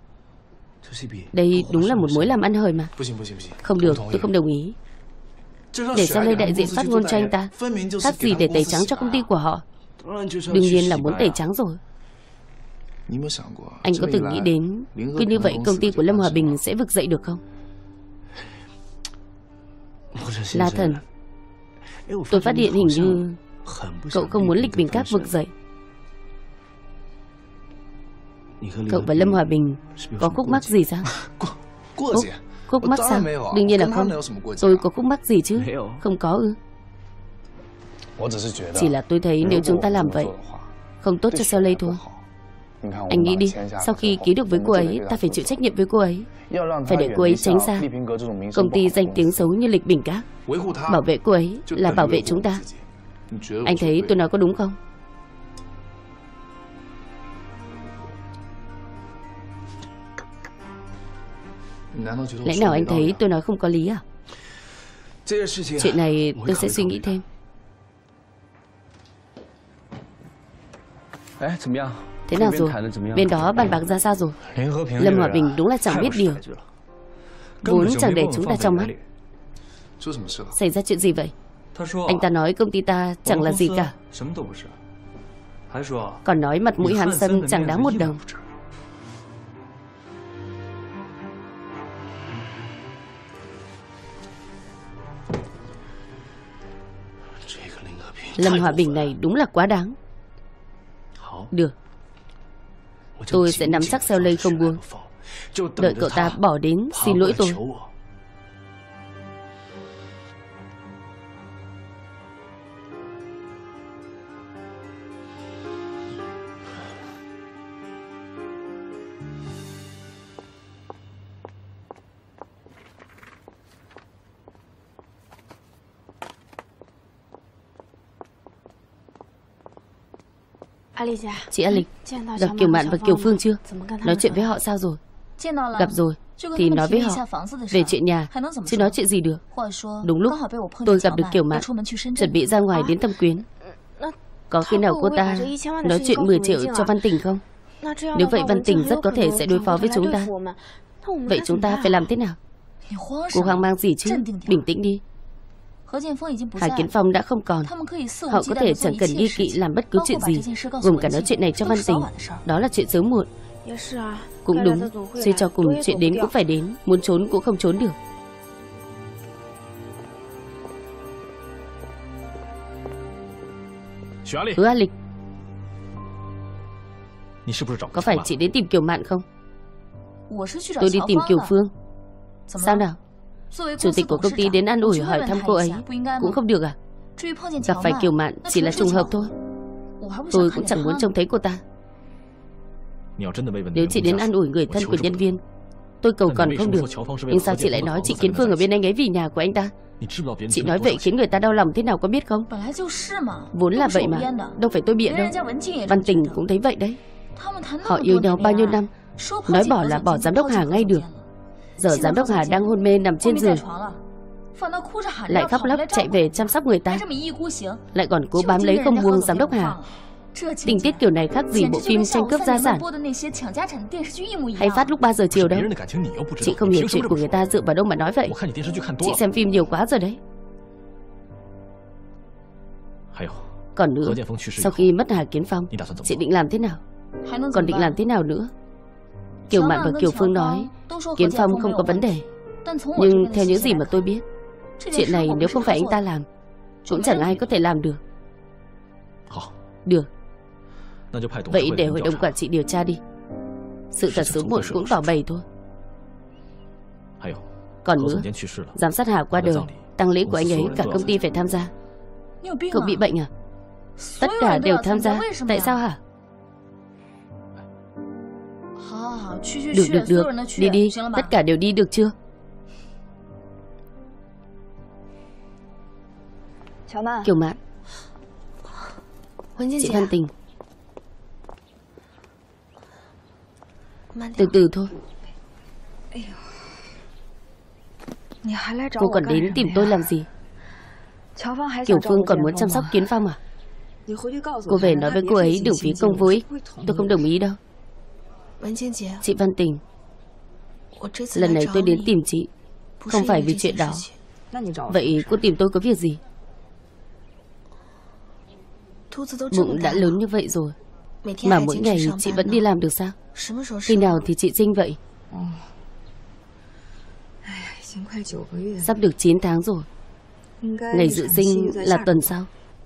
Đây đúng là một mối làm ăn hời mà. Không được, tôi không đồng ý. Để Sao Lê đại diện phát ngôn cho anh ta, khác gì để tẩy trắng cho công ty của họ. Đương nhiên là muốn tẩy trắng rồi. Anh có từng nghĩ đến cứ như vậy công ty của Lâm Hòa Bình sẽ vực dậy được không? La Thần, tôi phát hiện hình như cậu không muốn Lịch Bình Các vực dậy. Cậu và Lâm Hòa Bình có khúc mắc gì sao? Khúc mắc sao? Đương nhiên là không. Tôi có khúc mắc gì chứ? Không có ư? Chỉ là tôi thấy nếu chúng ta làm vậy không tốt cho Sao Lê thôi. Anh nghĩ đi, sau khi ký được với cô ấy, ta phải chịu trách nhiệm với cô ấy. Phải để cô ấy tránh xa công ty danh tiếng xấu như Lịch Bình Các. Bảo vệ cô ấy là bảo vệ chúng ta. Anh thấy tôi nói có đúng không? Lẽ nào anh thấy tôi nói không có lý à? Chuyện này tôi sẽ suy nghĩ thêm. Thế nào rồi? Bên đó bàn bạc ra sao rồi? Lâm Hòa Bình đúng là chẳng biết điều, vốn chẳng để chúng ta trong mắt. Xảy ra chuyện gì vậy? Anh ta nói công ty ta chẳng là gì cả. Còn nói mặt mũi Hàn Sâm chẳng đáng một đồng. Lâm Hòa Bình này đúng là quá đáng. Được, tôi sẽ nắm chắc xeo lây không buông, đợi cậu ta bỏ đến xin lỗi tôi. Chị A Lịch, gặp Kiều Mạn và Kiều Phương chưa? Nói chuyện với họ sao rồi? Gặp rồi, thì nói với họ về chuyện nhà, chứ nói chuyện gì được. Đúng lúc tôi gặp được Kiều Mạn, chuẩn bị ra ngoài đến thăm Quyến. Có khi nào cô ta nói chuyện 10 triệu cho Văn Tình không? Nếu vậy Văn Tình rất có thể sẽ đối phó với chúng ta. Vậy chúng ta phải làm thế nào? Cô hoang mang gì chứ? Bình tĩnh đi. Hà Kiến Phong đã không còn. Họ có thể chẳng cần nghi kỵ làm bất cứ chuyện gì, gồm cả nói chuyện này cho Văn Tình. Đó là chuyện sớm muộn. Cũng đúng, suy cho cùng chuyện đến cũng phải đến, muốn trốn cũng không trốn được. Hứa A Lịch, có phải chị đến tìm Kiều Mạn không? Tôi đi tìm Kiều Phương. Sao nào? Chủ tịch của công ty đến an ủi hỏi thăm cô ấy cũng không được à? Gặp phải Kiều Mạn chỉ là trùng hợp thôi. Tôi cũng chẳng muốn trông thấy cô ta. Nếu chị đến an ủi người thân của nhân viên, tôi cầu còn không được. Nhưng sao chị lại nói chị Kiến Phương ở bên anh ấy vì nhà của anh ta? Chị nói vậy khiến người ta đau lòng thế nào có biết không? Vốn là vậy mà, đâu phải tôi bịa đâu. Văn Tình cũng thấy vậy đấy. Họ yêu nhau bao nhiêu năm, nói bỏ là bỏ giám đốc Hà ngay được. Giờ giám đốc Hà đang hôn mê nằm trên giường, lại khóc lóc chạy về chăm sóc người ta, lại còn cố bám lấy không buông giám đốc Hà. Tình tiết kiểu này khác gì bộ phim tranh cướp gia sản hay phát lúc 3 giờ chiều đâu. Chị không hiểu chuyện của người ta dựa vào đâu mà nói vậy. Chị xem phim nhiều quá rồi đấy. Còn nữa, sau khi mất Hà Kiến Phong, chị định làm thế nào? Còn định làm thế nào nữa? Kiều Mạn và Kiều Phương nói Kiến Phong không có vấn đề, nhưng theo những gì mà tôi biết, chuyện này nếu không phải anh ta làm, cũng chẳng ai có thể làm được. Được, vậy để hội đồng quản trị điều tra đi. Sự thật sớm muộn cũng tỏ bày thôi. Còn nữa, giám sát Hà qua đời, tang lễ của anh ấy cả công ty phải tham gia. Cậu bị bệnh à? Tất cả đều tham gia, tại sao hả? Được, đi đi, tất cả đều đi được chưa? Kiều Mạn, chị Văn Tình, từ từ thôi. Cô còn đến tìm tôi làm gì? Kiều Phương còn muốn chăm sóc Kiến Phong à? Cô về nói với cô ấy đừng phí công vô ích. Tôi không đồng ý đâu. Chị Văn Tình, lần này tôi đến tìm chị không phải vì chuyện đó. Vậy cô tìm tôi có việc gì? Bụng đã lớn như vậy rồi mà mỗi ngày chị vẫn đi làm được sao? Khi nào thì chị sinh vậy? Sắp được 9 tháng rồi. Ngày dự sinh là tuần sau.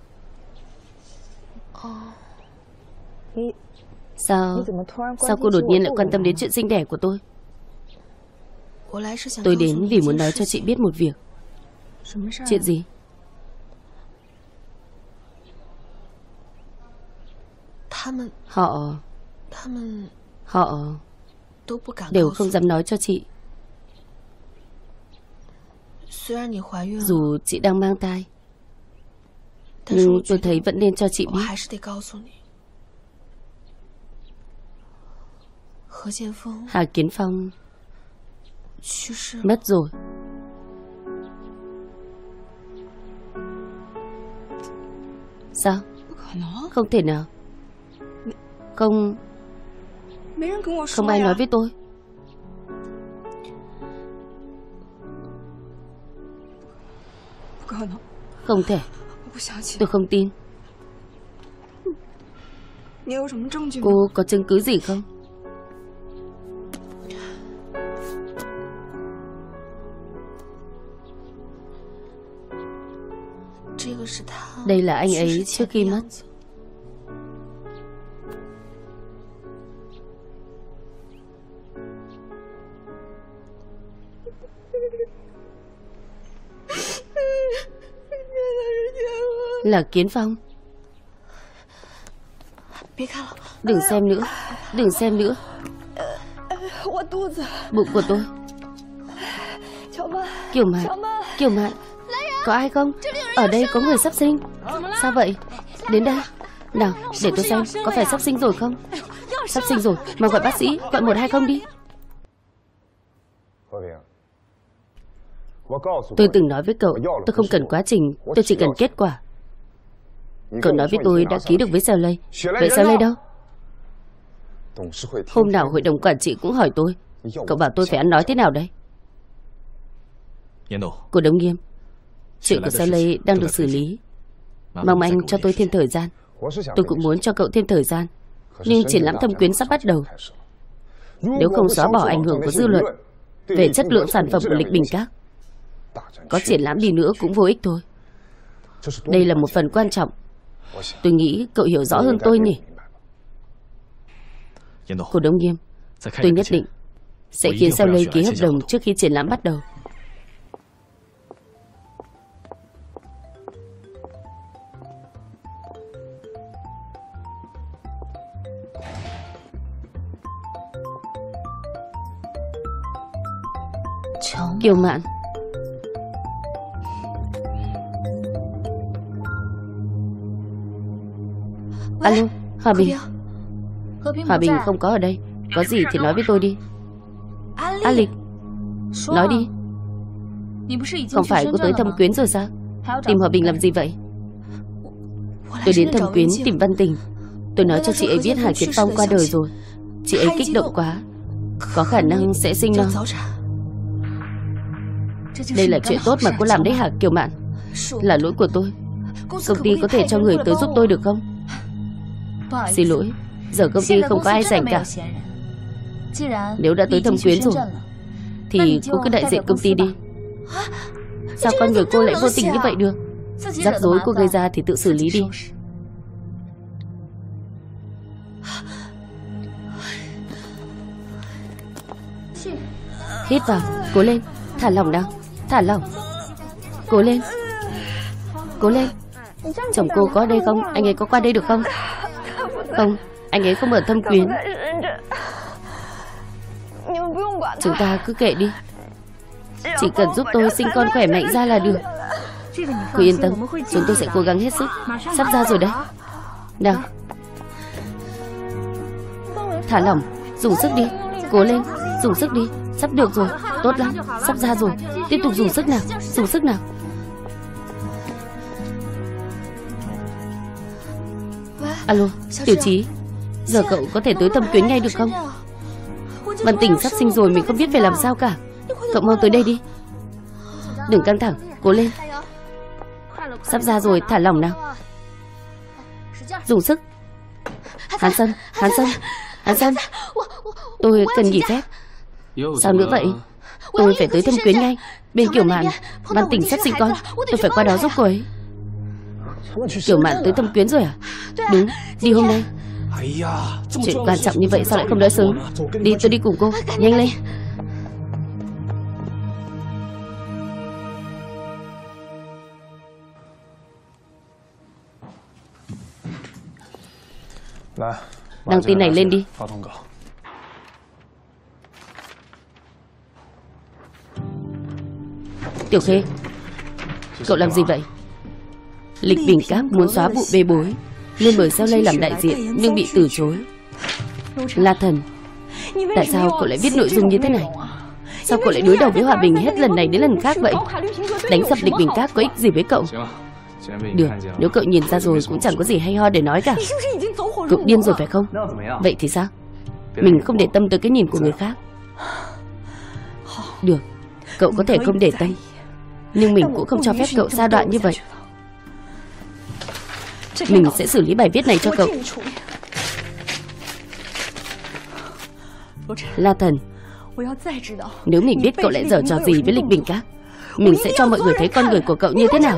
Sao cô đột nhiên lại quan tâm đến chuyện sinh đẻ của tôi? Tôi đến vì muốn nói cho chị biết một việc. Chuyện gì? Họ đều không dám nói cho chị. Dù chị đang mang thai, nhưng tôi thấy vẫn nên cho chị biết. Hà Kiến Phong mất rồi. Sao? Không thể nào. Không ai nói với tôi. Không thể. Tôi không tin. Cô có chứng cứ gì không? Đây là anh ấy trước khi mất. Là Kiến Phong. Đừng xem nữa. Đừng xem nữa. Bụng của tôi. Kiều Mạn. Kiều Mạn. Có ai không? Ở đây có người sắp sinh. Sao vậy? Đến đây. Nào, để tôi xem có phải sắp sinh rồi không? Sắp sinh rồi, mà gọi bác sĩ. Gọi 120 đi. Tôi từng nói với cậu, tôi không cần quá trình, tôi chỉ cần kết quả. Cậu nói với tôi đã ký được với Sao Lây. Vậy Sao Lây đâu? Hôm nào hội đồng quản trị cũng hỏi tôi. Cậu bảo tôi phải ăn nói thế nào đây? Cổ Đông Nghiêm, chuyện của Sao Lây đang được xử lý. Mong anh cho tôi thêm thời gian. Tôi cũng muốn cho cậu thêm thời gian. Nhưng triển lãm thâm quyến sắp bắt đầu. Nếu không xóa bỏ ảnh hưởng của dư luận về chất lượng sản phẩm của Lịch Bình Các, có triển lãm đi nữa cũng vô ích thôi. Đây là một phần quan trọng. Tôi nghĩ cậu hiểu rõ hơn tôi nhỉ? Cổ Đông Nghiêm, tôi nhất định sẽ khiến Sao Lây ký hợp đồng trước khi triển lãm bắt đầu. Kiều Mạn. Alo, Hòa Bình. Hòa Bình không có ở đây. Có gì thì nói với tôi đi. A Lịch, nói đi. Không phải cô tới Thâm Quyến rồi sao? Tìm Hòa Bình làm gì vậy? Tôi đến Thâm Quyến tìm Văn Tình. Tôi nói cho chị ấy biết Hà Kiến Phong qua đời rồi. Chị ấy kích động quá, có khả năng sẽ sinh non. Đây là chuyện tốt mà cô làm đấy hả Kiều Mạn? Là lỗi của tôi. Công ty có thể cho người tới giúp tôi được không? Xin lỗi, giờ công ty không có ai rảnh cả. Nếu đã tới Thâm Quyến rồi thì cô cứ đại diện công ty đi. Sao con người cô lại vô tình như vậy được? Rắc rối cô gây ra thì tự xử lý đi. Hít vào, cố lên. Thả lỏng nào, thả lỏng. Cố lên. Cố lên. Chồng cô có ở đây không? Anh ấy có qua đây được không? Không, anh ấy không ở Thâm Quyến. Chúng ta cứ kệ đi. Chỉ cần giúp tôi sinh con khỏe mạnh ra là được. Cứ yên tâm, chúng tôi sẽ cố gắng hết sức. Sắp ra rồi đấy. Nào, thả lỏng, dùng sức đi. Cố lên, dùng sức đi. Sắp được rồi, tốt lắm, sắp ra rồi. Tiếp tục dùng sức nào, dùng sức nào. Alo, Tiểu Chí, giờ cậu có thể tới Thâm Quyến ngay được không? Văn Tình sắp sinh rồi, mình không biết phải làm sao cả. Cậu mau tới đây đi. Đừng căng thẳng, cố lên. Sắp ra rồi, thả lỏng nào. Dùng sức. Hàn Sân, Hàn Sân, Hàn Sân. Tôi cần nghỉ phép. Sao nữa vậy? Tôi phải tới Thâm Quyến ngay. Bên Kiều Mạn, Văn Tình sắp sinh con. Tôi phải qua đó giúp cô ấy. Kiều Mạn tới Thâm Quyến rồi à? Đúng, đi hôm nay. Chuyện quan trọng như vậy sao lại không đợi sớm? Đi, tôi đi cùng cô, nhanh lên. Đăng tin này lên đi. Tiểu Khê, cậu làm gì vậy? Lịch Bình Các muốn xóa vụ bê bối nên mời Sao Lây làm đại diện nhưng bị từ chối. La Thần, tại sao cậu lại viết nội dung như thế này? Sao cậu lại đối đầu với Hòa Bình hết lần này đến lần khác vậy? Đánh sập Lịch Bình Các có ích gì với cậu? Được, nếu cậu nhìn ra rồi cũng chẳng có gì hay ho để nói cả. Cậu điên rồi phải không? Vậy thì sao? Mình không để tâm tới cái nhìn của người khác. Được, cậu có thể không để tâm, nhưng mình cũng không cho phép cậu sa đoạn như vậy. Mình sẽ xử lý bài viết này cho cậu. La Thần, nếu mình biết cậu lại giở trò gì với Lịch Bình Các, mình sẽ cho mọi người thấy con người của cậu như thế nào.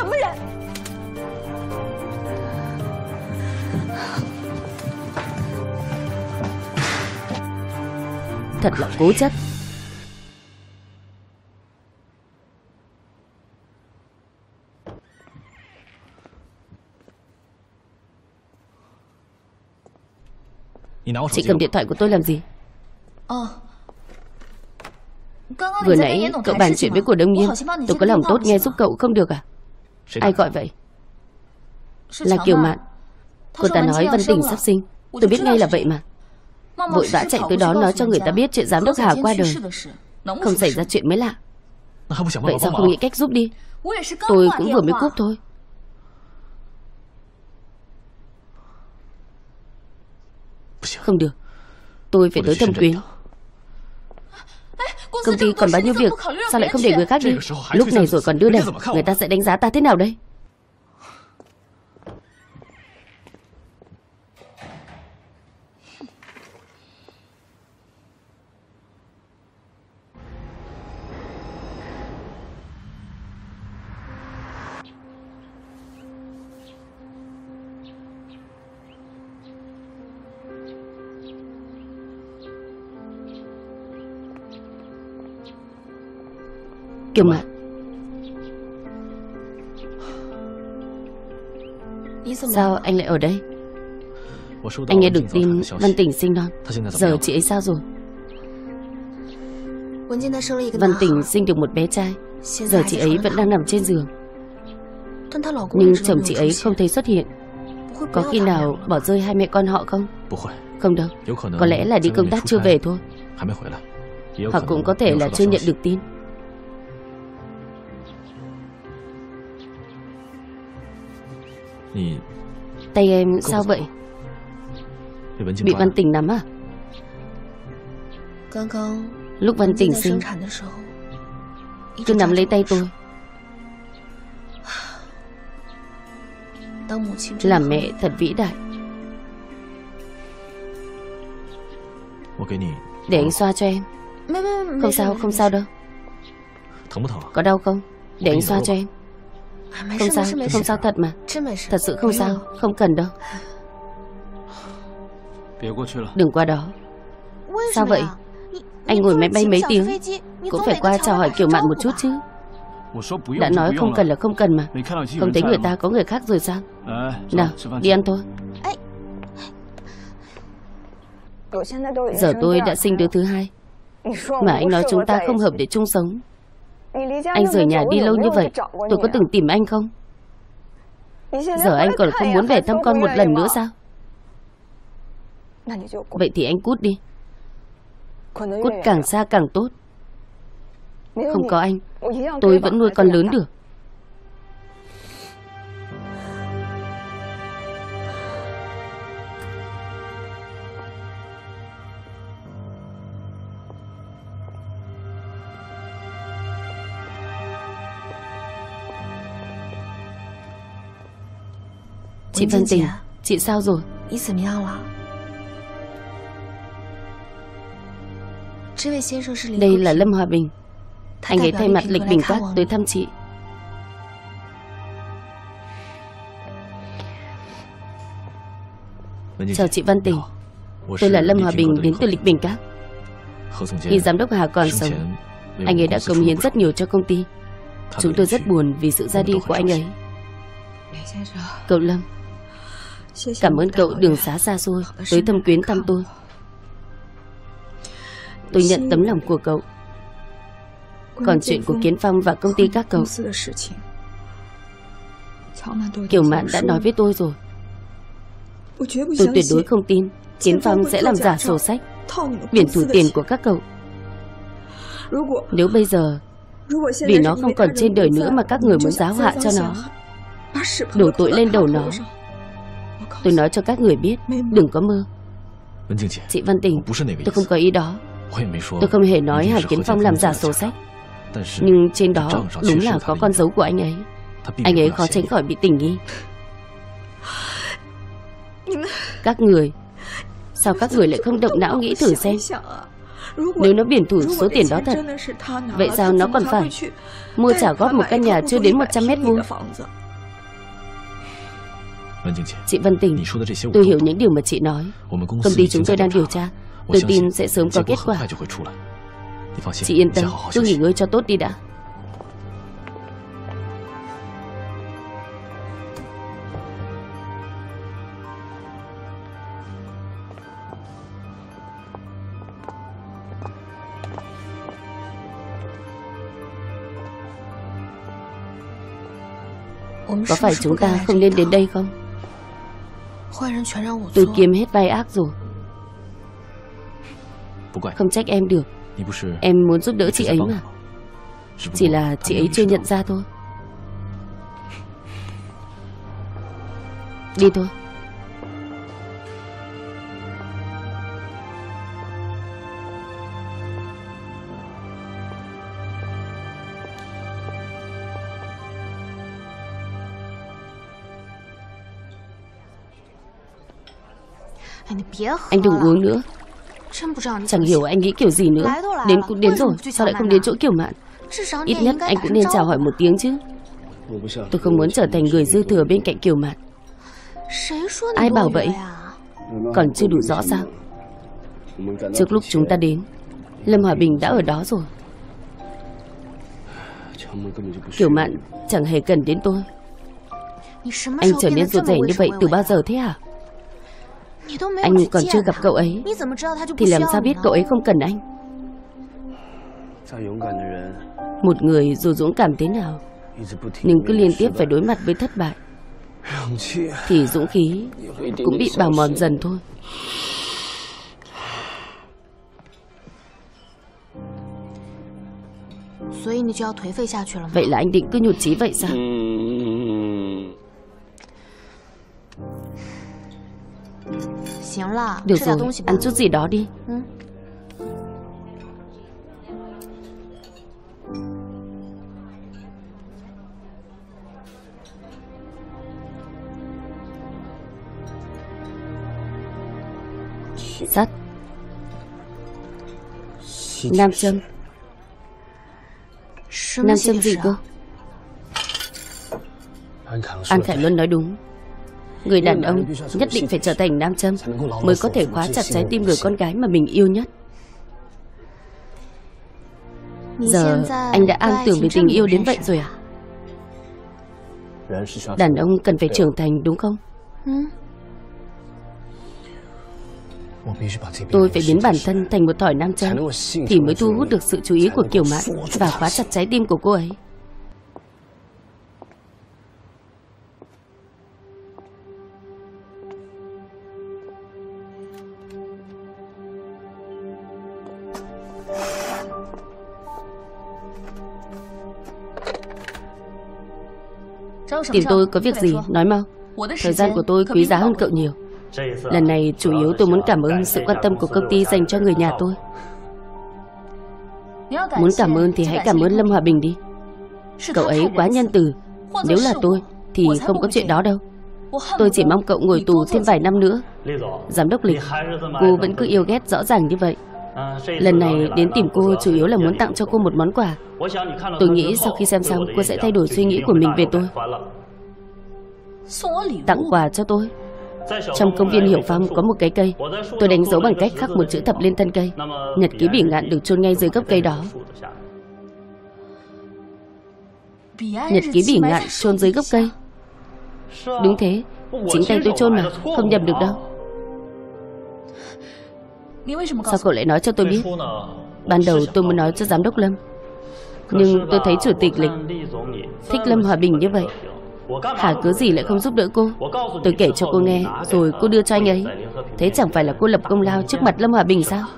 Thật là cố chấp. Chị cầm điện thoại của tôi làm gì? Vừa nãy cậu bàn chuyện với cổ đông Nghiêm, tôi có lòng tốt nghe giúp cậu không được à? Ai gọi vậy? Là Kiều Mạn. Cô ta nói Văn Tình sắp sinh. Tôi biết ngay là vậy mà. Vội vã chạy tới đó nói cho người ta biết chuyện giám đốc Hà qua đời. Không xảy ra chuyện mới lạ. Vậy sao không nghĩ cách giúp đi? Tôi cũng vừa mới cúp thôi. Không được, tôi phải tới Thâm Quyến. Công ty còn bao nhiêu việc, sao lại không để người khác đi? Lúc này rồi còn đưa đẩy, người ta sẽ đánh giá ta thế nào đây? Kiều Mạn, sao anh lại ở đây? Anh nghe được tin Văn Tình sinh non. Giờ chị ấy sao rồi? Văn Tình sinh được một bé trai. Giờ chị ấy vẫn đang nằm trên giường. Nhưng chồng chị ấy không thấy xuất hiện. Có khi nào bỏ rơi hai mẹ con họ không? Không đâu, có lẽ là đi công tác chưa về thôi. Hoặc cũng có thể là chưa nhận được tin. Tay em sao vậy? Bị Văn Tình nắm à? Lúc Văn Tình sinh, cứ nắm lấy tay tôi. Làm mẹ thật vĩ đại. Để anh xoa cho em. Không sao, không sao đâu. Có đau không? Để anh xoa cho em. Không sao thật mà. Thật sự không sao, không cần đâu. Đừng qua đó. Sao vậy? Anh ngồi máy bay mấy tiếng, cũng phải qua chào hỏi Kiều Mạn một chút chứ. Đã nói không cần là không cần mà. Không thấy người ta có người khác rồi sao? Nào, đi ăn thôi. Giờ tôi đã sinh đứa thứ hai, mà anh nói chúng ta không hợp để chung sống. Anh rời nhà đi lâu như vậy, tôi có từng tìm anh không? Giờ anh còn không muốn về thăm con một lần nữa sao? Vậy thì anh cút đi. Cút càng xa càng tốt. Không có anh, tôi vẫn nuôi con lớn được. Chị Văn Tình, chị sao rồi? Đây là Lâm Hòa Bình. Anh ấy thay mặt Lịch Bình Các tới thăm chị. Chào chị Văn Tình. Tôi là Lâm Hòa Bình đến từ Lịch Bình Các. Khi giám đốc Hà còn sống, anh ấy đã cống hiến rất nhiều cho công ty. Chúng tôi rất buồn vì sự ra đi của anh ấy. Cậu Lâm, cảm ơn cậu đường xá xa xôi tới Thâm Quyến thăm tôi. Tôi nhận tấm lòng của cậu. Còn chuyện của Kiến Phong và công ty các cậu, Kiều Mạn đã nói với tôi rồi. Tôi tuyệt đối không tin Kiến Phong sẽ làm giả sổ sách, biển thủ tiền của các cậu. Nếu bây giờ vì nó không còn trên đời nữa mà các người muốn giáo họa cho nó, đổ tội lên đầu nó, tôi nói cho các người biết, đừng có mơ. Chị Văn Tình, tôi không có ý đó. Tôi không hề nói Hàn Kiến Phong làm giả sổ sách. Nhưng trên đó đúng là có con dấu của anh ấy. Anh ấy khó tránh khỏi bị tình nghi. Các người, sao các người lại không động não nghĩ thử xem? Nếu nó biển thủ số tiền đó thật, vậy sao nó còn phải mua trả góp một căn nhà chưa đến 100 mét vuông? Chị Vân Tình, tôi hiểu những điều mà chị nói. Công ty chúng tôi đang điều tra, tôi tin sẽ sớm có kết quả. Chị yên tâm, cứ nghỉ ngơi cho tốt đi đã. Có phải chúng ta không nên đến đây không? Tôi kiêm hết vai ác rồi. Không trách em được. Em muốn giúp đỡ chị ấy mà. Chỉ là chị ấy chưa nhận ra thôi. Đi thôi. Anh đừng uống nữa. Chẳng hiểu anh nghĩ kiểu gì nữa. Đến cũng đến rồi, sao lại không đến chỗ Kiều Mạn? Ít nhất anh cũng nên chào hỏi một tiếng chứ. Tôi không muốn trở thành người dư thừa bên cạnh Kiều Mạn. Ai bảo vậy? Còn chưa đủ rõ sao? Trước lúc chúng ta đến, Lâm Hòa Bình đã ở đó rồi. Kiều Mạn chẳng hề cần đến tôi. Anh trở nên rụt rè như vậy từ bao giờ thế hả? Anh còn chưa gặp cậu ấy thì làm sao biết cậu ấy không cần anh? Một người dù dũng cảm thế nào nhưng cứ liên tiếp phải đối mặt với thất bại thì dũng khí cũng bị bào mòn dần thôi. Vậy là anh định cứ nhụt chí vậy sao? Được rồi, ăn chút gì đó đi. Sắt, nam châm. Nam châm gì cơ? An Khải Luân nói đúng. Người đàn ông nhất định phải trở thành nam châm mới có thể khóa chặt trái tim người con gái mà mình yêu nhất. Giờ anh đã an tưởng về tình yêu đến vậy rồi à? Đàn ông cần phải trưởng thành đúng không? Tôi phải biến bản thân thành một thỏi nam châm thì mới thu hút được sự chú ý của Kiều Mạn và khóa chặt trái tim của cô ấy. Tìm tôi có việc gì, nói mau. Thời gian của tôi quý giá hơn cậu nhiều. Lần này chủ yếu tôi muốn cảm ơn sự quan tâm của công ty dành cho người nhà tôi. Muốn cảm ơn thì hãy cảm ơn Lâm Hòa Bình đi. Cậu ấy quá nhân từ. Nếu là tôi thì không có chuyện đó đâu. Tôi chỉ mong cậu ngồi tù thêm vài năm nữa. Giám đốc Lịch, cô vẫn cứ yêu ghét rõ ràng như vậy. Lần này đến tìm cô chủ yếu là muốn tặng cho cô một món quà. Tôi nghĩ sau khi xem xong cô sẽ thay đổi suy nghĩ của mình về tôi. Tặng quà cho tôi? Trong công viên Hiểu Phong có một cái cây. Tôi đánh dấu bằng cách khắc một chữ thập lên thân cây. Nhật ký Bỉ Ngạn được chôn ngay dưới gốc cây đó. Nhật ký Bỉ Ngạn chôn dưới gốc cây? Đúng thế, chính tay tôi chôn mà, không nhầm được đâu. Sao cậu lại nói cho tôi biết? Ban đầu tôi muốn nói cho giám đốc Lâm, nhưng tôi thấy chủ tịch Lịch thích Lâm Hòa Bình như vậy. Hả cớ gì lại không giúp đỡ cô? Tôi kể cho cô nghe rồi cô đưa cho anh ấy. Thế chẳng phải là cô lập công lao trước mặt Lâm Hòa Bình sao?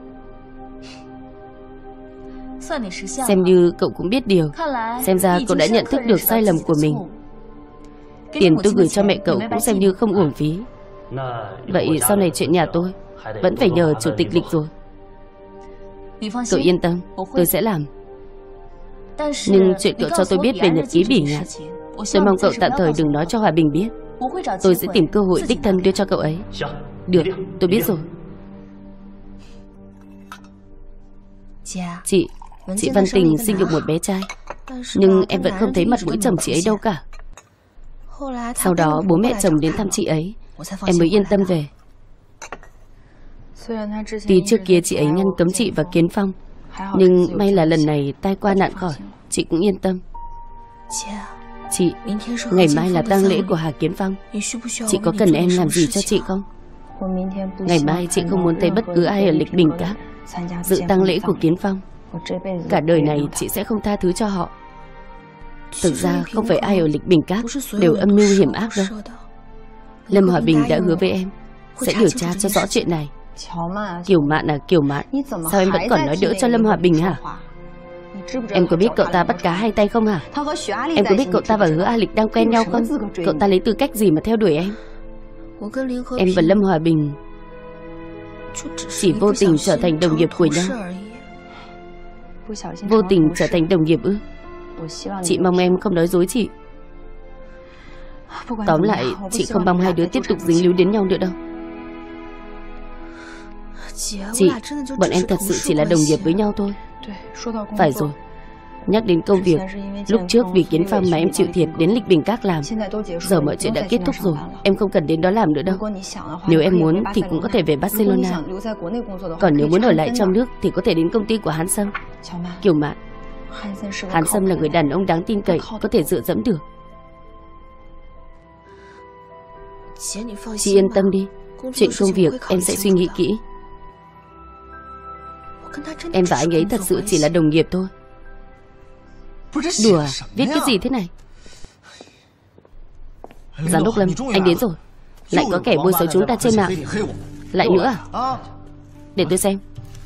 Xem như cậu cũng biết điều. Xem ra cậu đã nhận thức được sai lầm của mình. Tiền tôi gửi cho mẹ cậu cũng xem như không uổng phí. Vậy sau này chuyện nhà tôi vẫn phải nhờ chủ tịch Lịch rồi. Cậu yên tâm, tôi sẽ làm. Nhưng chuyện cậu cho tôi biết về nhật ký Bỉ Ngạn, tôi mong cậu tạm thời đừng nói cho Hòa Bình biết. Tôi sẽ tìm cơ hội đích thân đưa cho cậu ấy. Được, tôi biết rồi. Chị Văn Tình sinh được một bé trai, nhưng em vẫn không thấy mặt mũi chồng chị ấy đâu cả. Sau đó bố mẹ chồng đến thăm chị ấy, em mới yên tâm về. Tuy trước kia chị ấy ngăn cấm chị và Kiến Phong, nhưng may là lần này tai qua nạn khỏi, chị cũng yên tâm. Chị, ngày mai là tang lễ của Hà Kiến Phong. Chị có cần em làm gì cho chị không? Ngày mai chị không muốn thấy bất cứ ai ở Lịch Bình Các dự tang lễ của Kiến Phong. Cả đời này chị sẽ không tha thứ cho họ. Thực ra không phải ai ở Lịch Bình Các đều âm mưu hiểm ác đâu. Lâm Hòa Bình đã hứa với em sẽ điều tra cho rõ chuyện này. Kiều Mạn à, Kiều Mạn, sao em vẫn còn nói đỡ cho Lâm Hòa Bình hả? Em có biết cậu ta bắt cá hai tay không hả? Em có biết cậu ta và Hứa A Lịch đang quen nhau không? Cậu ta lấy tư cách gì mà theo đuổi em? Em và Lâm Hòa Bình chỉ vô tình trở thành đồng nghiệp của nhau. Vô tình trở thành đồng nghiệp ư? Chị mong em không nói dối chị. Tóm lại, chị không mong hai đứa tiếp tục dính líu đến nhau nữa đâu. Chị, bọn em thật sự chỉ là đồng nghiệp với nhau thôi. Phải rồi. Nhắc đến công việc, lúc trước vì Kiến Phong mà em chịu thiệt đến Lịch Bình Các làm. Giờ mọi chuyện đã kết thúc rồi, em không cần đến đó làm nữa đâu. Nếu em muốn thì cũng có thể về Barcelona. Còn nếu muốn ở lại trong nước thì có thể đến công ty của Hán Sâm. Kiều Mạn, Hán Sâm là người đàn ông đáng tin cậy, có thể dựa dẫm được. Chị yên tâm đi, chuyện công việc em sẽ suy nghĩ kỹ. Em và anh ấy thật sự chỉ là đồng nghiệp thôi. Đùa à? Viết cái gì thế này? Giám đốc Lâm, anh đến rồi. Lại có kẻ bôi xấu chúng ta trên mạng. Lại nữa à? Để tôi xem.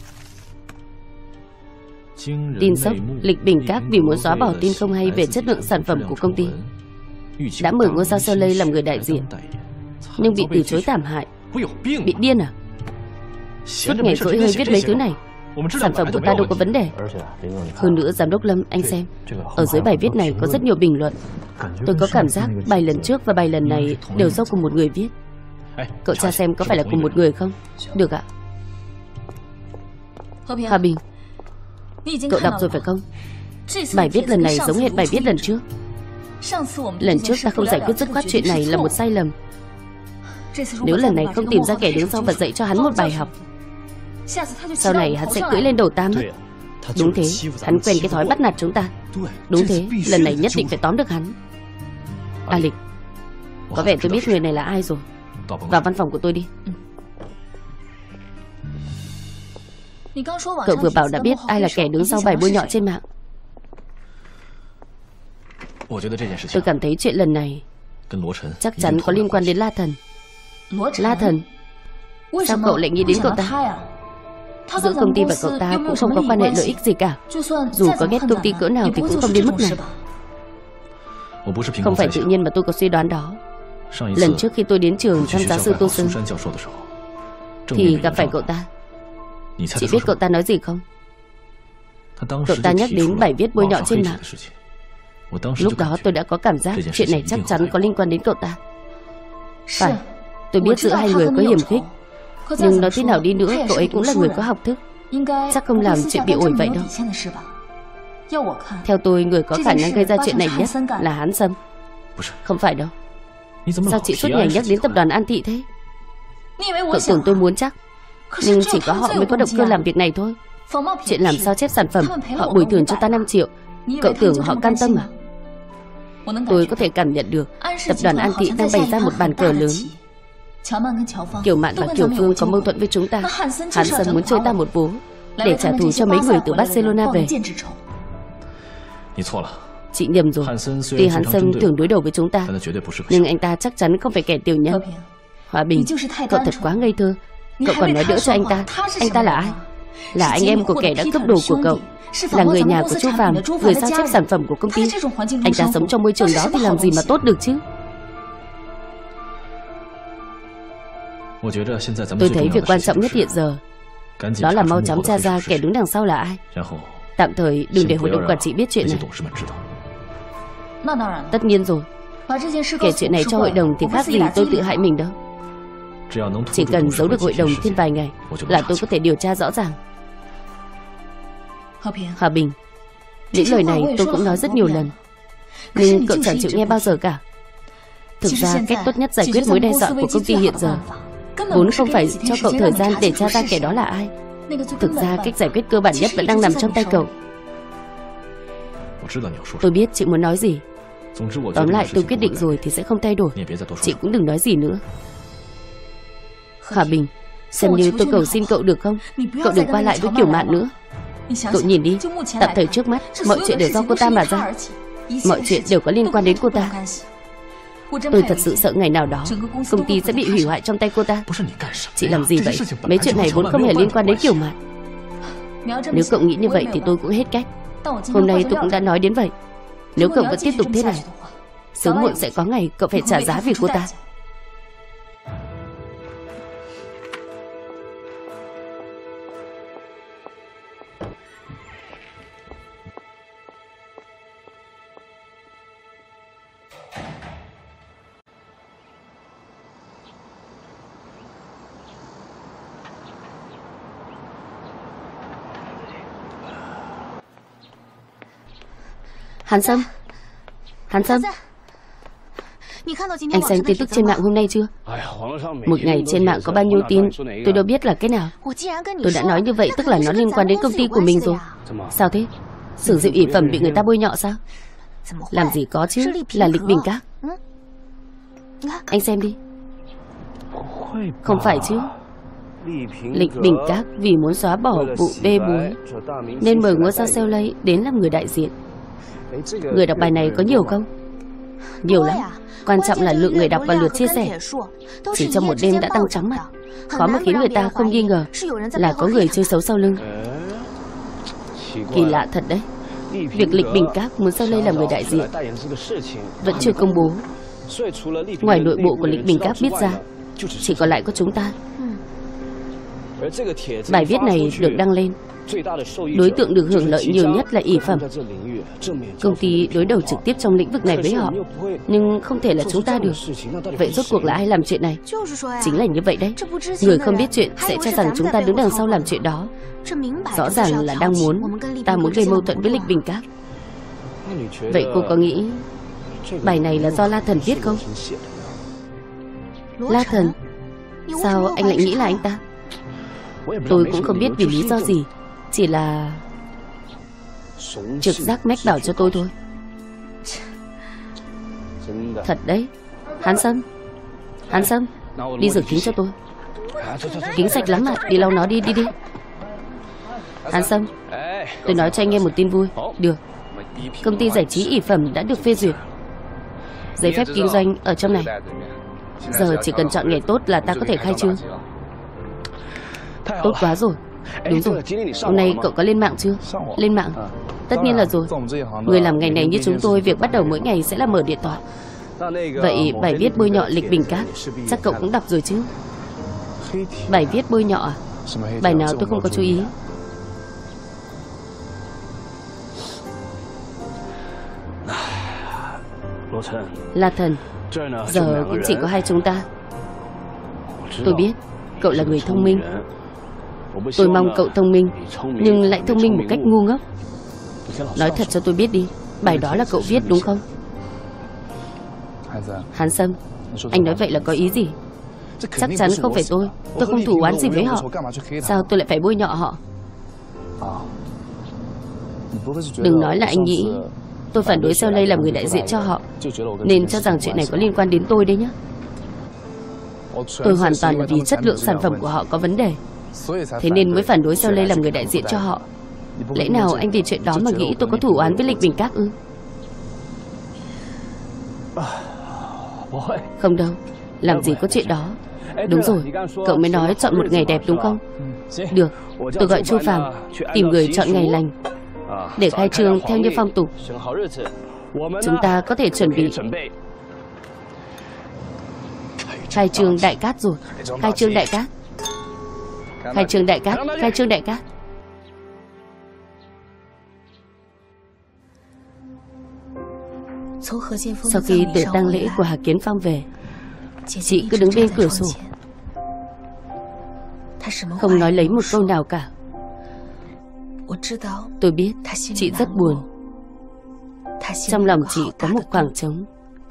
Tin sốc, Lịch Bình Các vì muốn xóa bỏ tin không hay về chất lượng sản phẩm của công ty đã mời ngôi sao Soleil làm người đại diện, nhưng bị từ chối thảm hại. Bị điên à? Suốt ngày dỗi hơi viết mấy thứ này. Sản phẩm của ta đâu có vấn đề. Hơn nữa giám đốc Lâm, anh xem, ở dưới bài viết này có rất nhiều bình luận. Tôi có cảm giác bài lần trước và bài lần này đều do cùng một người viết. Cậu tra xem có phải là cùng một người không? Được ạ. Hòa Bình, cậu đọc rồi phải không? Bài viết lần này giống hệt bài viết lần trước. Lần trước ta không giải quyết dứt khoát chuyện này là một sai lầm. Nếu lần này không tìm ra kẻ đứng sau và dạy cho hắn một bài học, sau này hắn sẽ cưỡi lên đầu ta mất. Đúng thế, hắn quen cái thói bắt nạt chúng ta. Đúng thế, lần này nhất định phải tóm được hắn. A Lịch, có vẻ tôi biết người này là ai rồi. Vào văn phòng của tôi đi. Cậu vừa bảo đã biết ai là kẻ đứng sau bài bôi nhọ trên mạng. Tôi cảm thấy chuyện lần này chắc chắn có liên quan đến La Thần. La Thần? Sao cậu lại nghĩ đến cậu ta? Giữa công ty và cậu ta cũng không có quan hệ lợi ích gì cả. Dù có ghét công ty cỡ nào thì cũng không đến mức này. Không phải tự nhiên mà tôi có suy đoán đó. Lần trước khi tôi đến trường thăm giáo sư Tô Sơn thì gặp phải cậu ta. Chị biết cậu ta nói gì không? Cậu ta nhắc đến bài viết bôi nhọ trên mạng. Lúc đó tôi đã có cảm giác chuyện này chắc chắn có liên quan đến cậu ta. Phải, tôi biết giữa hai người có hiềm khích, nhưng nói thế nào đi nữa cậu ấy cũng là người có học thức, chắc không làm chuyện bị ổi vậy đâu. Theo tôi, người có khả năng gây ra chuyện này nhất là Hán Sâm. Không phải đâu. Sao chị suốt ngày nhắc đến tập đoàn An Thị thế? Cậu tưởng tôi muốn chắc, nhưng chỉ có họ mới có động cơ làm việc này thôi. Chuyện làm sao chép sản phẩm, họ bồi thường cho ta 5 triệu. Cậu tưởng họ cam tâm à? Tôi có thể cảm nhận được tập đoàn An Thị đang bày ra một bàn cờ lớn. Kiều Mạn và Kiều Phương có mâu thuẫn với chúng ta. Hán Sâm muốn chơi ta một vố để trả thù cho mấy người từ Barcelona về. Chị nhầm rồi. Tuy Hán Sâm thường đối đầu với chúng ta, nhưng anh ta chắc chắn không phải kẻ tiểu nhân. Hòa Bình, cậu thật quá ngây thơ. Cậu còn nói đỡ cho anh ta. Anh ta là ai? Là anh em của kẻ đã cướp đồ của cậu, là người nhà của Chu Phàm, người sao chép sản phẩm của công ty. Anh ta sống trong môi trường đó thì làm gì mà tốt được chứ? Tôi thấy việc quan trọng nhất hiện giờ đó là mau chóng tra ra kẻ đứng đằng sau là ai. Tạm thời đừng để hội đồng quản trị biết chuyện này. Tất nhiên rồi. Kể chuyện này cho hội đồng thì khác gì tôi tự hại mình đâu. Chỉ cần giấu được hội đồng thêm vài ngày là tôi có thể điều tra rõ ràng. Hòa Bình, những lời này tôi cũng nói rất nhiều lần, nhưng cậu chẳng chịu nghe bao giờ cả. Thực ra cách tốt nhất giải quyết mối đe dọa của công ty hiện giờ vốn không phải cho cậu thời gian để tra ra kẻ đó là ai. Thực ra cách giải quyết cơ bản nhất vẫn đang nằm trong tay cậu. Tôi biết chị muốn nói gì. Tóm lại tôi quyết định rồi thì sẽ không thay đổi. Chị cũng đừng nói gì nữa. Hòa Bình, xem như tôi cầu xin cậu được không? Cậu đừng qua lại với Kiểu Mạn nữa. Cậu nhìn đi, tạm thời trước mắt mọi chuyện đều do cô ta mà ra. Mọi chuyện đều có liên quan đến cô ta. Tôi thật sự sợ ngày nào đó công ty sẽ bị hủy hoại trong tay cô ta. Chị làm gì vậy? Mấy chuyện này vốn không hề liên quan đến Kiểu Mạn. Nếu cậu nghĩ như vậy thì tôi cũng hết cách. Hôm nay tôi cũng đã nói đến vậy. Nếu cậu vẫn tiếp tục thế này, sớm muộn sẽ có ngày cậu phải trả giá vì cô ta. Hàn Sâm, Hàn Sâm, anh xem tin tức trên mạng hôm nay chưa? Một ngày trên mạng có bao nhiêu tin tôi đâu biết là cái nào. Tôi đã nói như vậy tức là nó liên quan đến công ty của mình rồi. Sao thế? Sử dụng ỷ phẩm bị người ta bôi nhọ sao? Làm gì có chứ, là Lịch Bình Các. Anh xem đi. Không phải chứ. Lịch Bình Các vì muốn xóa bỏ vụ bê bối nên mời ngôi sao Seollay đến làm người đại diện. Người đọc bài này có nhiều không? Nhiều lắm. Quan trọng là lượng người đọc và lượt chia sẻ. Chỉ trong một đêm đã tăng chóng mặt. Khó mà khiến người ta không nghi ngờ là có người chơi xấu sau lưng. Kỳ lạ thật đấy. Việc Lịch Bình Các muốn Seollay làm người đại diện vẫn chưa công bố. Ngoài nội bộ của Lịch Bình Các biết ra, chỉ còn lại có chúng ta. Bài viết này được đăng lên, đối tượng được hưởng lợi nhiều nhất là ỷ phẩm. Công ty đối đầu trực tiếp trong lĩnh vực này với họ, nhưng không thể là chúng ta được. Vậy rốt cuộc là ai làm chuyện này? Chính là như vậy đấy. Người không biết chuyện sẽ cho rằng chúng ta đứng đằng sau làm chuyện đó. Rõ ràng là đang ta muốn gây mâu thuẫn với Lịch Bình Các. Vậy cô có nghĩ bài này là do La Thần viết không? La Thần? Sao anh lại nghĩ là anh ta? Tôi cũng không biết vì lý do gì, chỉ là trực giác mách bảo cho tôi thôi. Thật đấy. Hàn Sâm, Hàn Sâm, đi rửa kính cho tôi. Kính sạch lắm mà, đi lau nó đi. Hàn Sâm, tôi nói cho anh nghe một tin vui. Được. Công ty giải trí ỷ phẩm đã được phê duyệt. Giấy phép kinh doanh ở trong này. Giờ chỉ cần chọn ngày tốt là ta có thể khai trương. Tốt quá rồi. Đúng rồi, hôm nay cậu có lên mạng chưa? Lên mạng? Tất nhiên là rồi. Người làm ngành này như chúng tôi, việc bắt đầu mỗi ngày sẽ là mở điện thoại. Vậy bài viết bôi nhọ Lịch Bình Các chắc cậu cũng đọc rồi chứ? Bài viết bôi nhọ à? Bài nào tôi không có chú ý. La Thần, giờ cũng chỉ có hai chúng ta. Tôi biết cậu là người thông minh. Tôi mong cậu thông minh, nhưng lại thông minh một cách ngu ngốc. Nói thật cho tôi biết đi, bài đó là cậu viết đúng không? Hàn Sâm, anh nói vậy là có ý gì? Chắc chắn không phải tôi không thù oán gì với họ. Sao tôi lại phải bôi nhọ họ? Đừng nói là anh nghĩ tôi phản đối Seollay làm người đại diện cho họ, nên cho rằng chuyện này có liên quan đến tôi đấy nhé. Tôi hoàn toàn là vì chất lượng sản phẩm của họ có vấn đề, thế nên mới phản đối Seollay làm người đại diện cho họ. Lẽ nào anh vì chuyện đó mà nghĩ tôi có thủ oán với Lịch Bình Các ư? Không đâu, làm gì có chuyện đó. Đúng rồi, cậu mới nói chọn một ngày đẹp đúng không? Được, tôi gọi Chu Phàm tìm người chọn ngày lành để khai trương theo như phong tục. Chúng ta có thể chuẩn bị. Khai trương Đại Cát rồi. Khai trương Đại Cát. Khai trương Đại Cát. Khai trương Đại Cát. Sau khi từ tang lễ của Hà Kiến Phong về, chị cứ đứng bên cửa sổ, không nói lấy một câu nào cả. Tôi biết chị rất buồn. Trong lòng chị có một khoảng trống.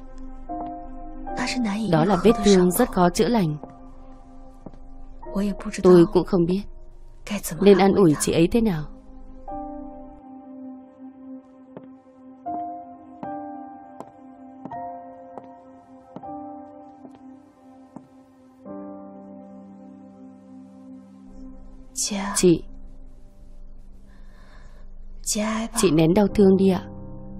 Đó là vết thương rất khó chữa lành. Tôi cũng không biết nên an ủi chị ấy thế nào. Chị nén đau thương đi ạ.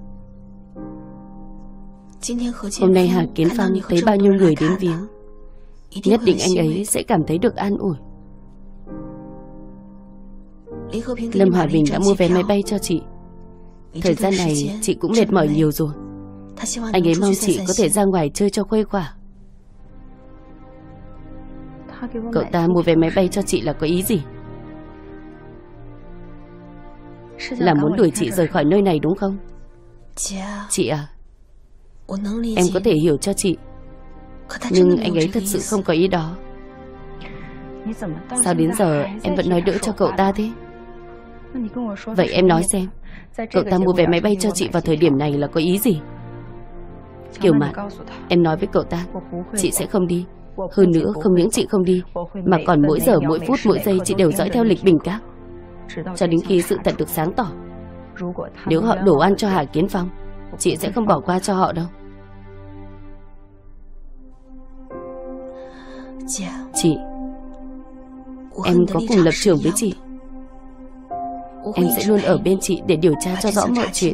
Hôm nay Hà Kiến Phong thấy bao nhiêu người đến viếng, nhất định anh ấy sẽ cảm thấy được an ủi. Lâm Hòa Bình đã mua vé máy bay cho chị. Thời gian này chị cũng mệt mỏi nhiều rồi. Anh ấy mong chị có thể ra ngoài chơi cho khuây khỏa. Cậu ta mua vé máy bay cho chị là có ý gì? Là muốn đuổi chị rời khỏi nơi này đúng không? Chị à, em có thể hiểu cho chị, nhưng anh ấy thật sự không có ý đó. Sao đến giờ em vẫn nói đỡ cho cậu ta thế? Vậy em nói xem, cậu ta mua vé máy bay cho chị vào thời điểm này là có ý gì? Kiều Mạn, em nói với cậu ta, chị sẽ không đi. Hơn nữa, không những chị không đi, mà còn mỗi giờ, mỗi phút, mỗi giây chị đều dõi theo lịch Bình Các, cho đến khi sự thật được sáng tỏ. Nếu họ đổ ăn cho Hà Kiến Phong, chị sẽ không bỏ qua cho họ đâu. Chị, em có cùng lập trường với chị. Em sẽ luôn ở bên chị để điều tra cho rõ mọi chuyện.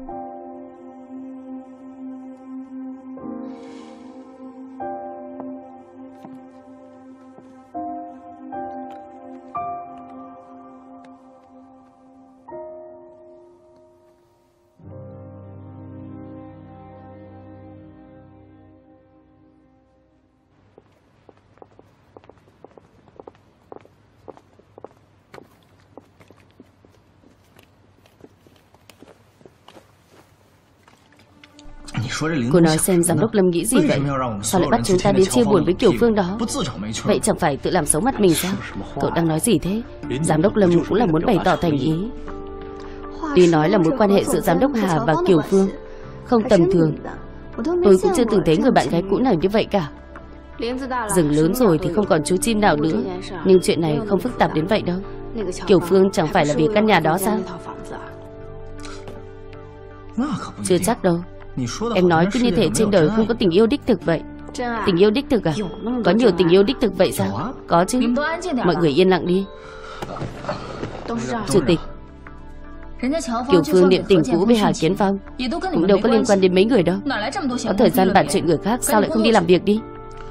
Cô nói xem giám đốc Lâm nghĩ gì vậy? Sao lại bắt chúng ta đến chia buồn với Kiều Phương đó? Vậy chẳng phải tự làm xấu mặt mình sao? Cậu đang nói gì thế? Giám đốc Lâm cũng là muốn bày tỏ thành ý. Tuy nói là mối quan hệ giữa giám đốc Hà và Kiều Phương không tầm thường, tôi cũng chưa từng thấy người bạn gái cũ nào như vậy cả. Rừng lớn rồi thì không còn chú chim nào nữa, nhưng chuyện này không phức tạp đến vậy đâu. Kiều Phương chẳng phải là vì căn nhà đó sao? Chưa chắc đâu. Em nói cứ như thể trên đời không có tình yêu đích thực vậy. Tình yêu đích thực à? Có nhiều tình yêu đích thực vậy sao? Có chứ. Mọi người yên lặng đi. Chủ tịch, Kiều Phương niệm tình cũ với Hà Kiến Phong cũng đâu có liên quan đến mấy người đâu. Có thời gian bàn chuyện người khác, sao lại không đi làm việc đi?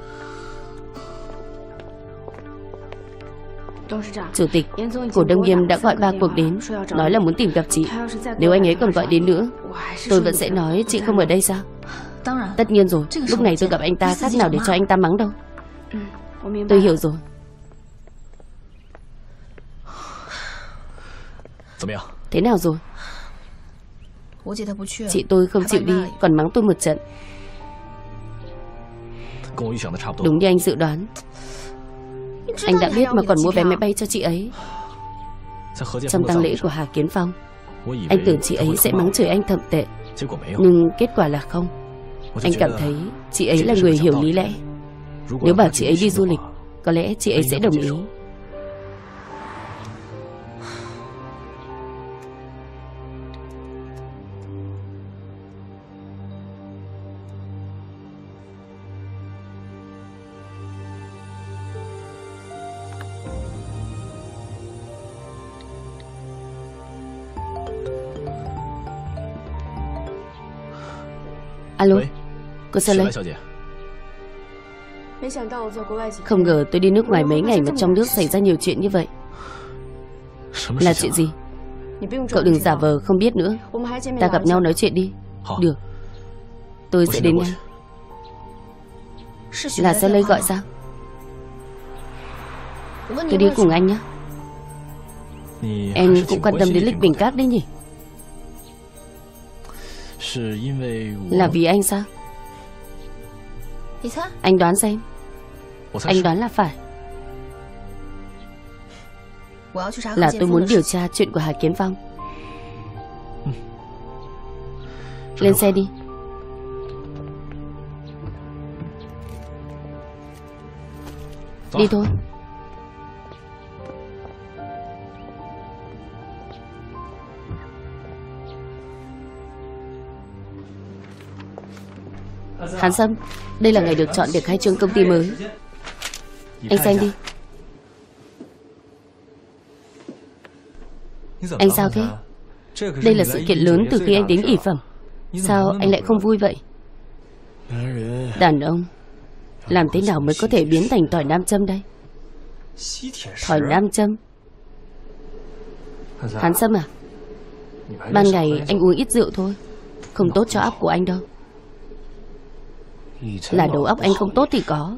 Chủ tịch, cổ đông Nghiêm đã gọi 3 cuộc đến, nói là muốn tìm gặp chị. Nếu anh ấy còn gọi đến nữa, tôi vẫn sẽ nói chị không ở đây sao? Tất nhiên rồi, lúc này tôi gặp anh ta khác nào để cho anh ta mắng đâu. Tôi hiểu rồi. Thế nào rồi? Chị tôi không chịu đi, còn mắng tôi một trận. Đúng như anh dự đoán. Anh đã biết mà còn mua vé máy bay cho chị ấy. Trong tang lễ của Hà Kiến Phong, anh tưởng chị ấy sẽ mắng chửi anh thậm tệ, nhưng kết quả là không. Anh cảm thấy chị ấy là người hiểu lý lẽ. Nếu bảo chị ấy đi du lịch, có lẽ chị ấy sẽ đồng ý. Alo, cô sao lấy? Không ngờ tôi đi nước ngoài mấy ngày mà trong nước xảy ra nhiều chuyện như vậy. Là chuyện gì? Cậu đừng giả vờ không biết nữa. Ta gặp nhau nói chuyện đi. Được, tôi sẽ đến ngay. Là sao lấy gọi sao? Tôi đi cùng anh nhé. Em cũng quan tâm đến lịch Bình Các đấy nhỉ? Là vì anh sao? Anh đoán xem. Anh đoán là phải. Là tôi muốn điều tra chuyện của Hà Kiến Phong. Lên xe đi. Đi thôi. Hàn Sâm, đây là ngày được chọn để khai trương công ty mới. Anh xem đi. Anh sao thế? Đây là sự kiện lớn từ khi anh đến ỷ phẩm. Sao anh lại không vui vậy? Đàn ông làm thế nào mới có thể biến thành thỏi nam châm đây? Thỏi nam châm? Hàn Sâm à, ban ngày anh uống ít rượu thôi, không tốt cho óc của anh đâu. Là đầu óc anh không tốt thì có.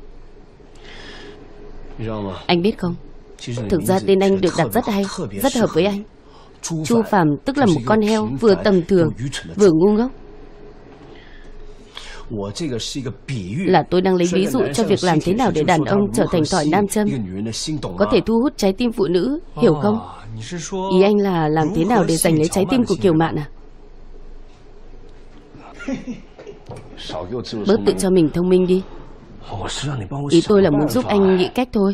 Anh biết không, thực ra tên anh được đặt rất hay, rất hợp với anh. Chu Phàm tức là một con heo vừa tầm thường vừa ngu ngốc. Là tôi đang lấy ví dụ cho việc làm thế nào để đàn ông trở thành thỏi nam châm, có thể thu hút trái tim phụ nữ, hiểu không? Ý anh là làm thế nào để giành lấy trái tim của Kiều Mạn à? Bớt tự cho mình thông minh đi. Ý tôi là muốn giúp anh nghĩ cách thôi.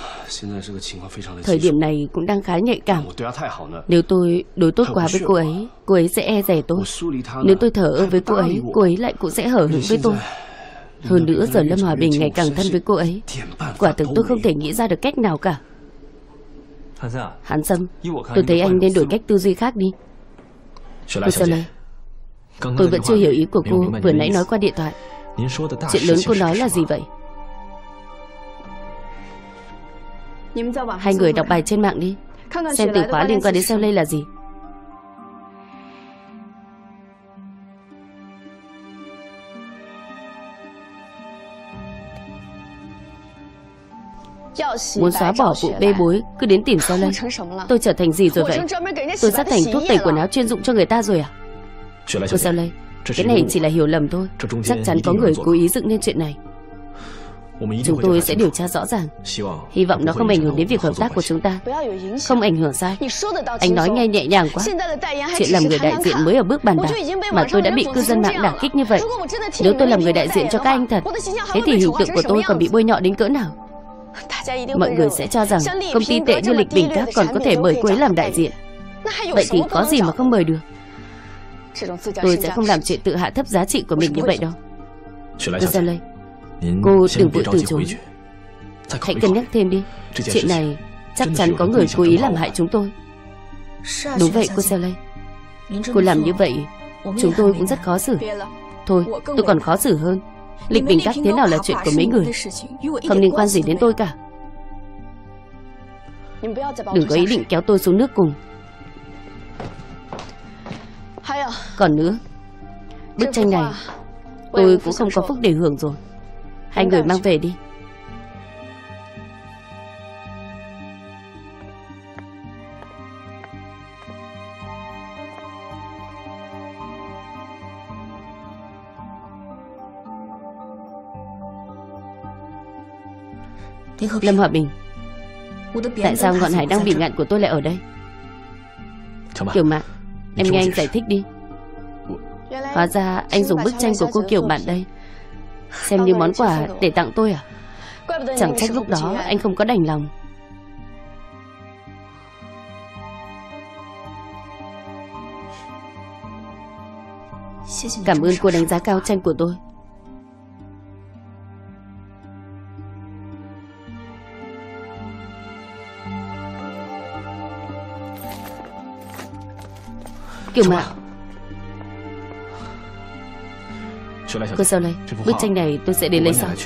Thời điểm này cũng đang khá nhạy cảm. Nếu tôi đối tốt quá với cô ấy sẽ e dè tôi. Nếu tôi thờ ơ với cô ấy lại cũng sẽ hở hững với tôi. Hơn nữa giờ Lâm Hòa Bình ngày càng thân với cô ấy. Quả thực tôi không thể nghĩ ra được cách nào cả. Hàn Sâm, tôi thấy anh nên đổi cách tư duy khác đi. Cô Sơ Lê, tôi vẫn chưa hiểu ý của cô vừa nãy nói qua điện thoại. Chuyện lớn cô nói là gì vậy? Hai người đọc bài trên mạng đi, xem từ khóa liên quan đến Seo Lê là gì. Muốn xóa bỏ vụ bê bối cứ đến tìm Seo Lê. Tôi trở thành gì rồi vậy? Tôi sắp thành thuốc tẩy quần áo chuyên dụng cho người ta rồi à? Cô Seo Lê, cái này chỉ là hiểu lầm thôi. Chắc chắn có người cố ý dựng nên chuyện này. Chúng tôi sẽ điều tra rõ ràng. Hy vọng nó không ảnh hưởng đến việc hợp tác của chúng ta. Không ảnh hưởng sai. Anh nói nghe nhẹ nhàng quá. Chuyện làm người đại diện mới ở bước bàn bạc mà tôi đã bị cư dân mạng đả kích như vậy. Nếu tôi làm người đại diện cho các anh thật, thế thì hình tượng của tôi còn bị bôi nhọ đến cỡ nào? Mọi người sẽ cho rằng công ty tệ như Lịch Bình Các còn có thể mời cô ấy làm đại diện. Vậy thì có gì mà không mời được? Tôi sẽ không làm chuyện tự hạ thấp giá trị của mình như vậy đâu. Cô Seo Lê, cô đừng vội từ chối. Hãy cân nhắc thêm đi. Chuyện này chắc chắn có người cố ý làm hại chúng tôi. Đúng vậy cô Seo Lê. Cô làm như vậy chúng tôi cũng rất khó xử. Thôi tôi còn khó xử hơn. Lịch Bình Các thế nào là chuyện của mấy người, không liên quan gì đến tôi cả. Đừng có ý định kéo tôi xuống nước cùng. Còn nữa, bức tranh này tôi cũng không có phúc để hưởng rồi. Hai người mang về đi. Lâm Hòa Bình, tại sao ngọn hải đăng bị ngạn của tôi lại ở đây? Kiều Mạn, em nghe anh giải thích đi. Hóa ra anh dùng bức tranh của cô Kiều Mạn đây xem như món quà để tặng tôi à? Chẳng trách lúc đó anh không có đành lòng. Cảm ơn cô đánh giá cao tranh của tôi. Kiều Mạn, cô Seo Lê, bức tranh này tôi sẽ đến lấy sau.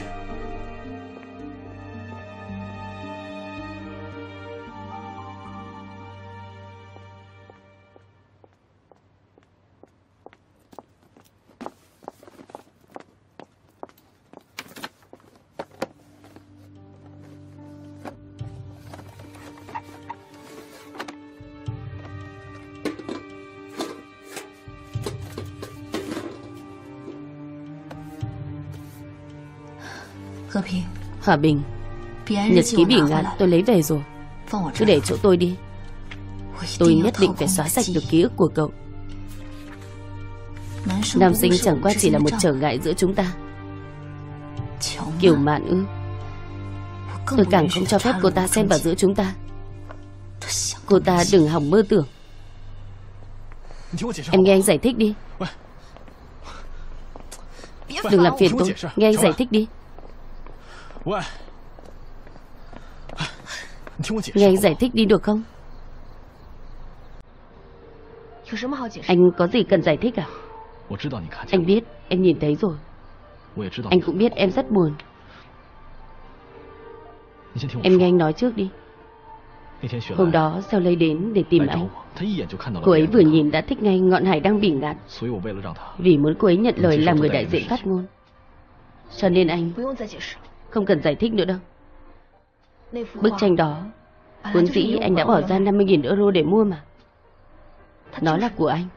Hòa bình. Nhật ký Bỉ Ngạn tôi lấy về rồi. Cứ để chỗ tôi đi. Tôi nhất định phải xóa sạch được ký ức của cậu. Nam sinh chẳng qua chỉ là một trở ngại giữa chúng ta. Kiều Mạn ư? Tôi càng không cho phép cô ta xen vào giữa chúng ta. Cô ta đừng hòng mơ tưởng. Em nghe anh giải thích đi. Đừng làm phiền tôi. Nghe anh giải thích đi. Nghe anh giải thích đi được không? Anh có gì cần giải thích à? Anh biết, em nhìn thấy rồi. Anh cũng biết em rất buồn. Em nghe anh nói trước đi. Hôm đó Sao Lây đến để tìm anh. Cô ấy vừa nhìn đã thích ngay ngọn hải đăng Bỉ Ngạn. Vì muốn cô ấy nhận lời làm người đại diện phát ngôn. Cho nên anh không cần giải thích nữa đâu. Bức tranh đó vốn dĩ anh đã bỏ ra 50.000 euro để mua mà. Nó là của anh.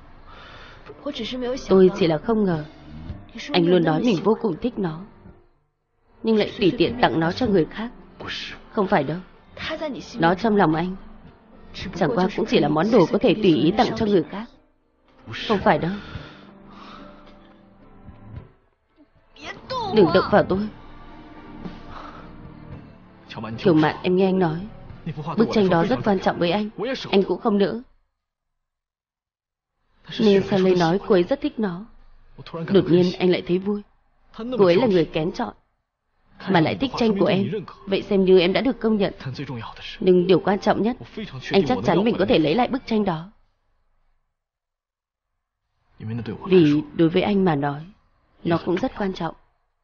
Tôi chỉ là không ngờ anh luôn nói mình vô cùng thích nó, nhưng lại tùy tiện tặng nó cho người khác. Không phải đâu. Nó trong lòng anh chẳng qua cũng chỉ là món đồ có thể tùy ý tặng cho người khác. Không phải đâu. Đừng động vào tôi. Kiều Mạn, em nghe anh nói. Bức tranh đó rất quan trọng với anh. Anh cũng không nỡ. Nên Sao Lây nói cô ấy rất thích nó. Đột nhiên anh lại thấy vui. Cô ấy là người kén chọn mà lại thích tranh của em. Vậy xem như em đã được công nhận. Nhưng điều quan trọng nhất, anh chắc chắn mình có thể lấy lại bức tranh đó. Vì đối với anh mà nói, nó cũng rất quan trọng.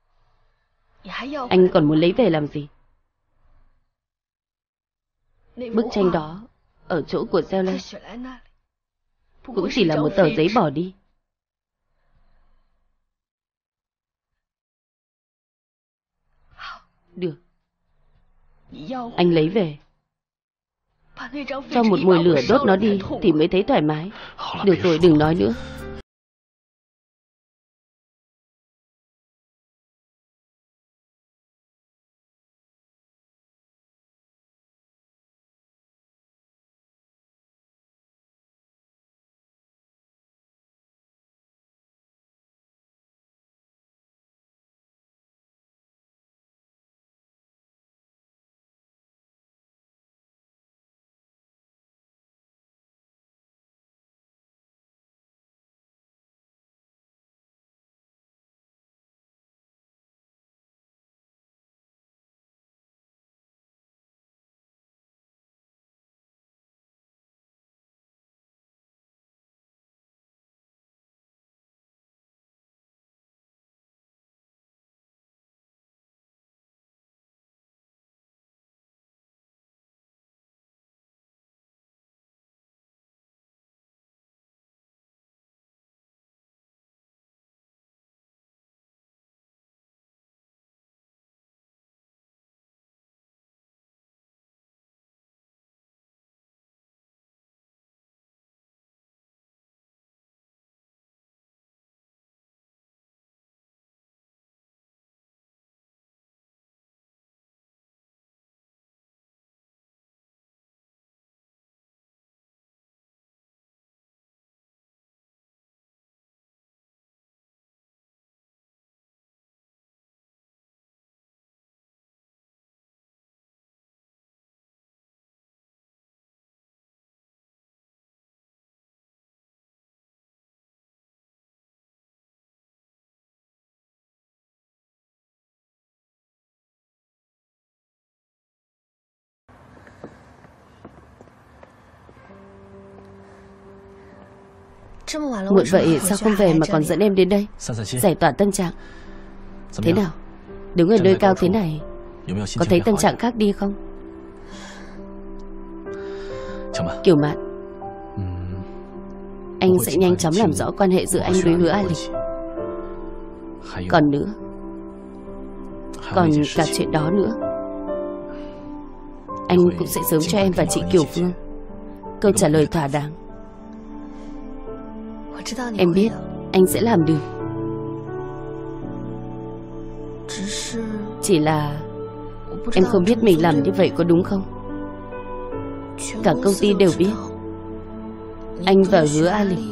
Anh còn muốn lấy về làm gì? Bức tranh đó ở chỗ của Sao Lây cũng chỉ là một tờ giấy bỏ đi. Được. Anh lấy về, cho một mồi lửa đốt nó đi thì mới thấy thoải mái. Được rồi, đừng nói nữa. Muộn vậy sao không về mà còn dẫn em đến đây giải tỏa tâm trạng? Thế nào? Đứng ở nơi cao thế này, có thấy tâm trạng khác đi không? Kiều Mạn, anh sẽ nhanh chóng làm rõ quan hệ giữa anh với Hứa A Lịch. Còn nữa, còn cả chuyện đó nữa. Anh cũng sẽ sớm cho em và chị Kiều Phương câu trả lời thỏa đáng. Em biết anh sẽ làm được. Chỉ là em không biết mình làm như vậy có đúng không. Cả công ty đều biết anh và Hứa A Lịch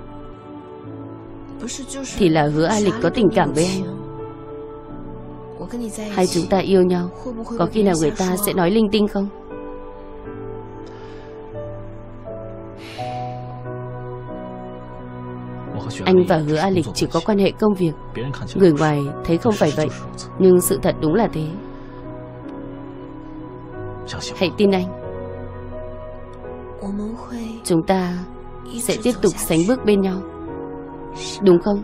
thì là Hứa A Lịch có tình cảm với anh. Hai chúng ta yêu nhau, có khi nào người ta sẽ nói linh tinh không? Anh và Hứa A Lịch chỉ có quan hệ công việc. Người ngoài thấy không phải vậy, nhưng sự thật đúng là thế. Hãy tin anh. Chúng ta sẽ tiếp tục sánh bước bên nhau, đúng không?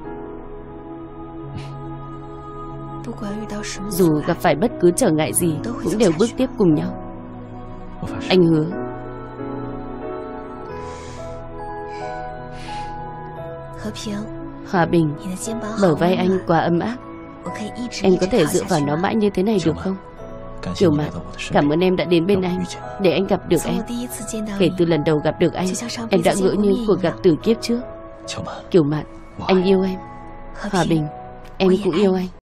Dù gặp phải bất cứ trở ngại gì cũng đều bước tiếp cùng nhau. Anh hứa. Hòa Bình, bờ vai anh quá ấm áp. Em có thể dựa vào nó mãi như thế này được không? Kiều Mạn, cảm ơn em đã đến bên anh, để anh gặp được em. Kể từ lần đầu gặp được anh, em đã ngỡ như cuộc gặp từ kiếp trước. Kiều Mạn, anh yêu em. Hòa Bình, em cũng yêu anh.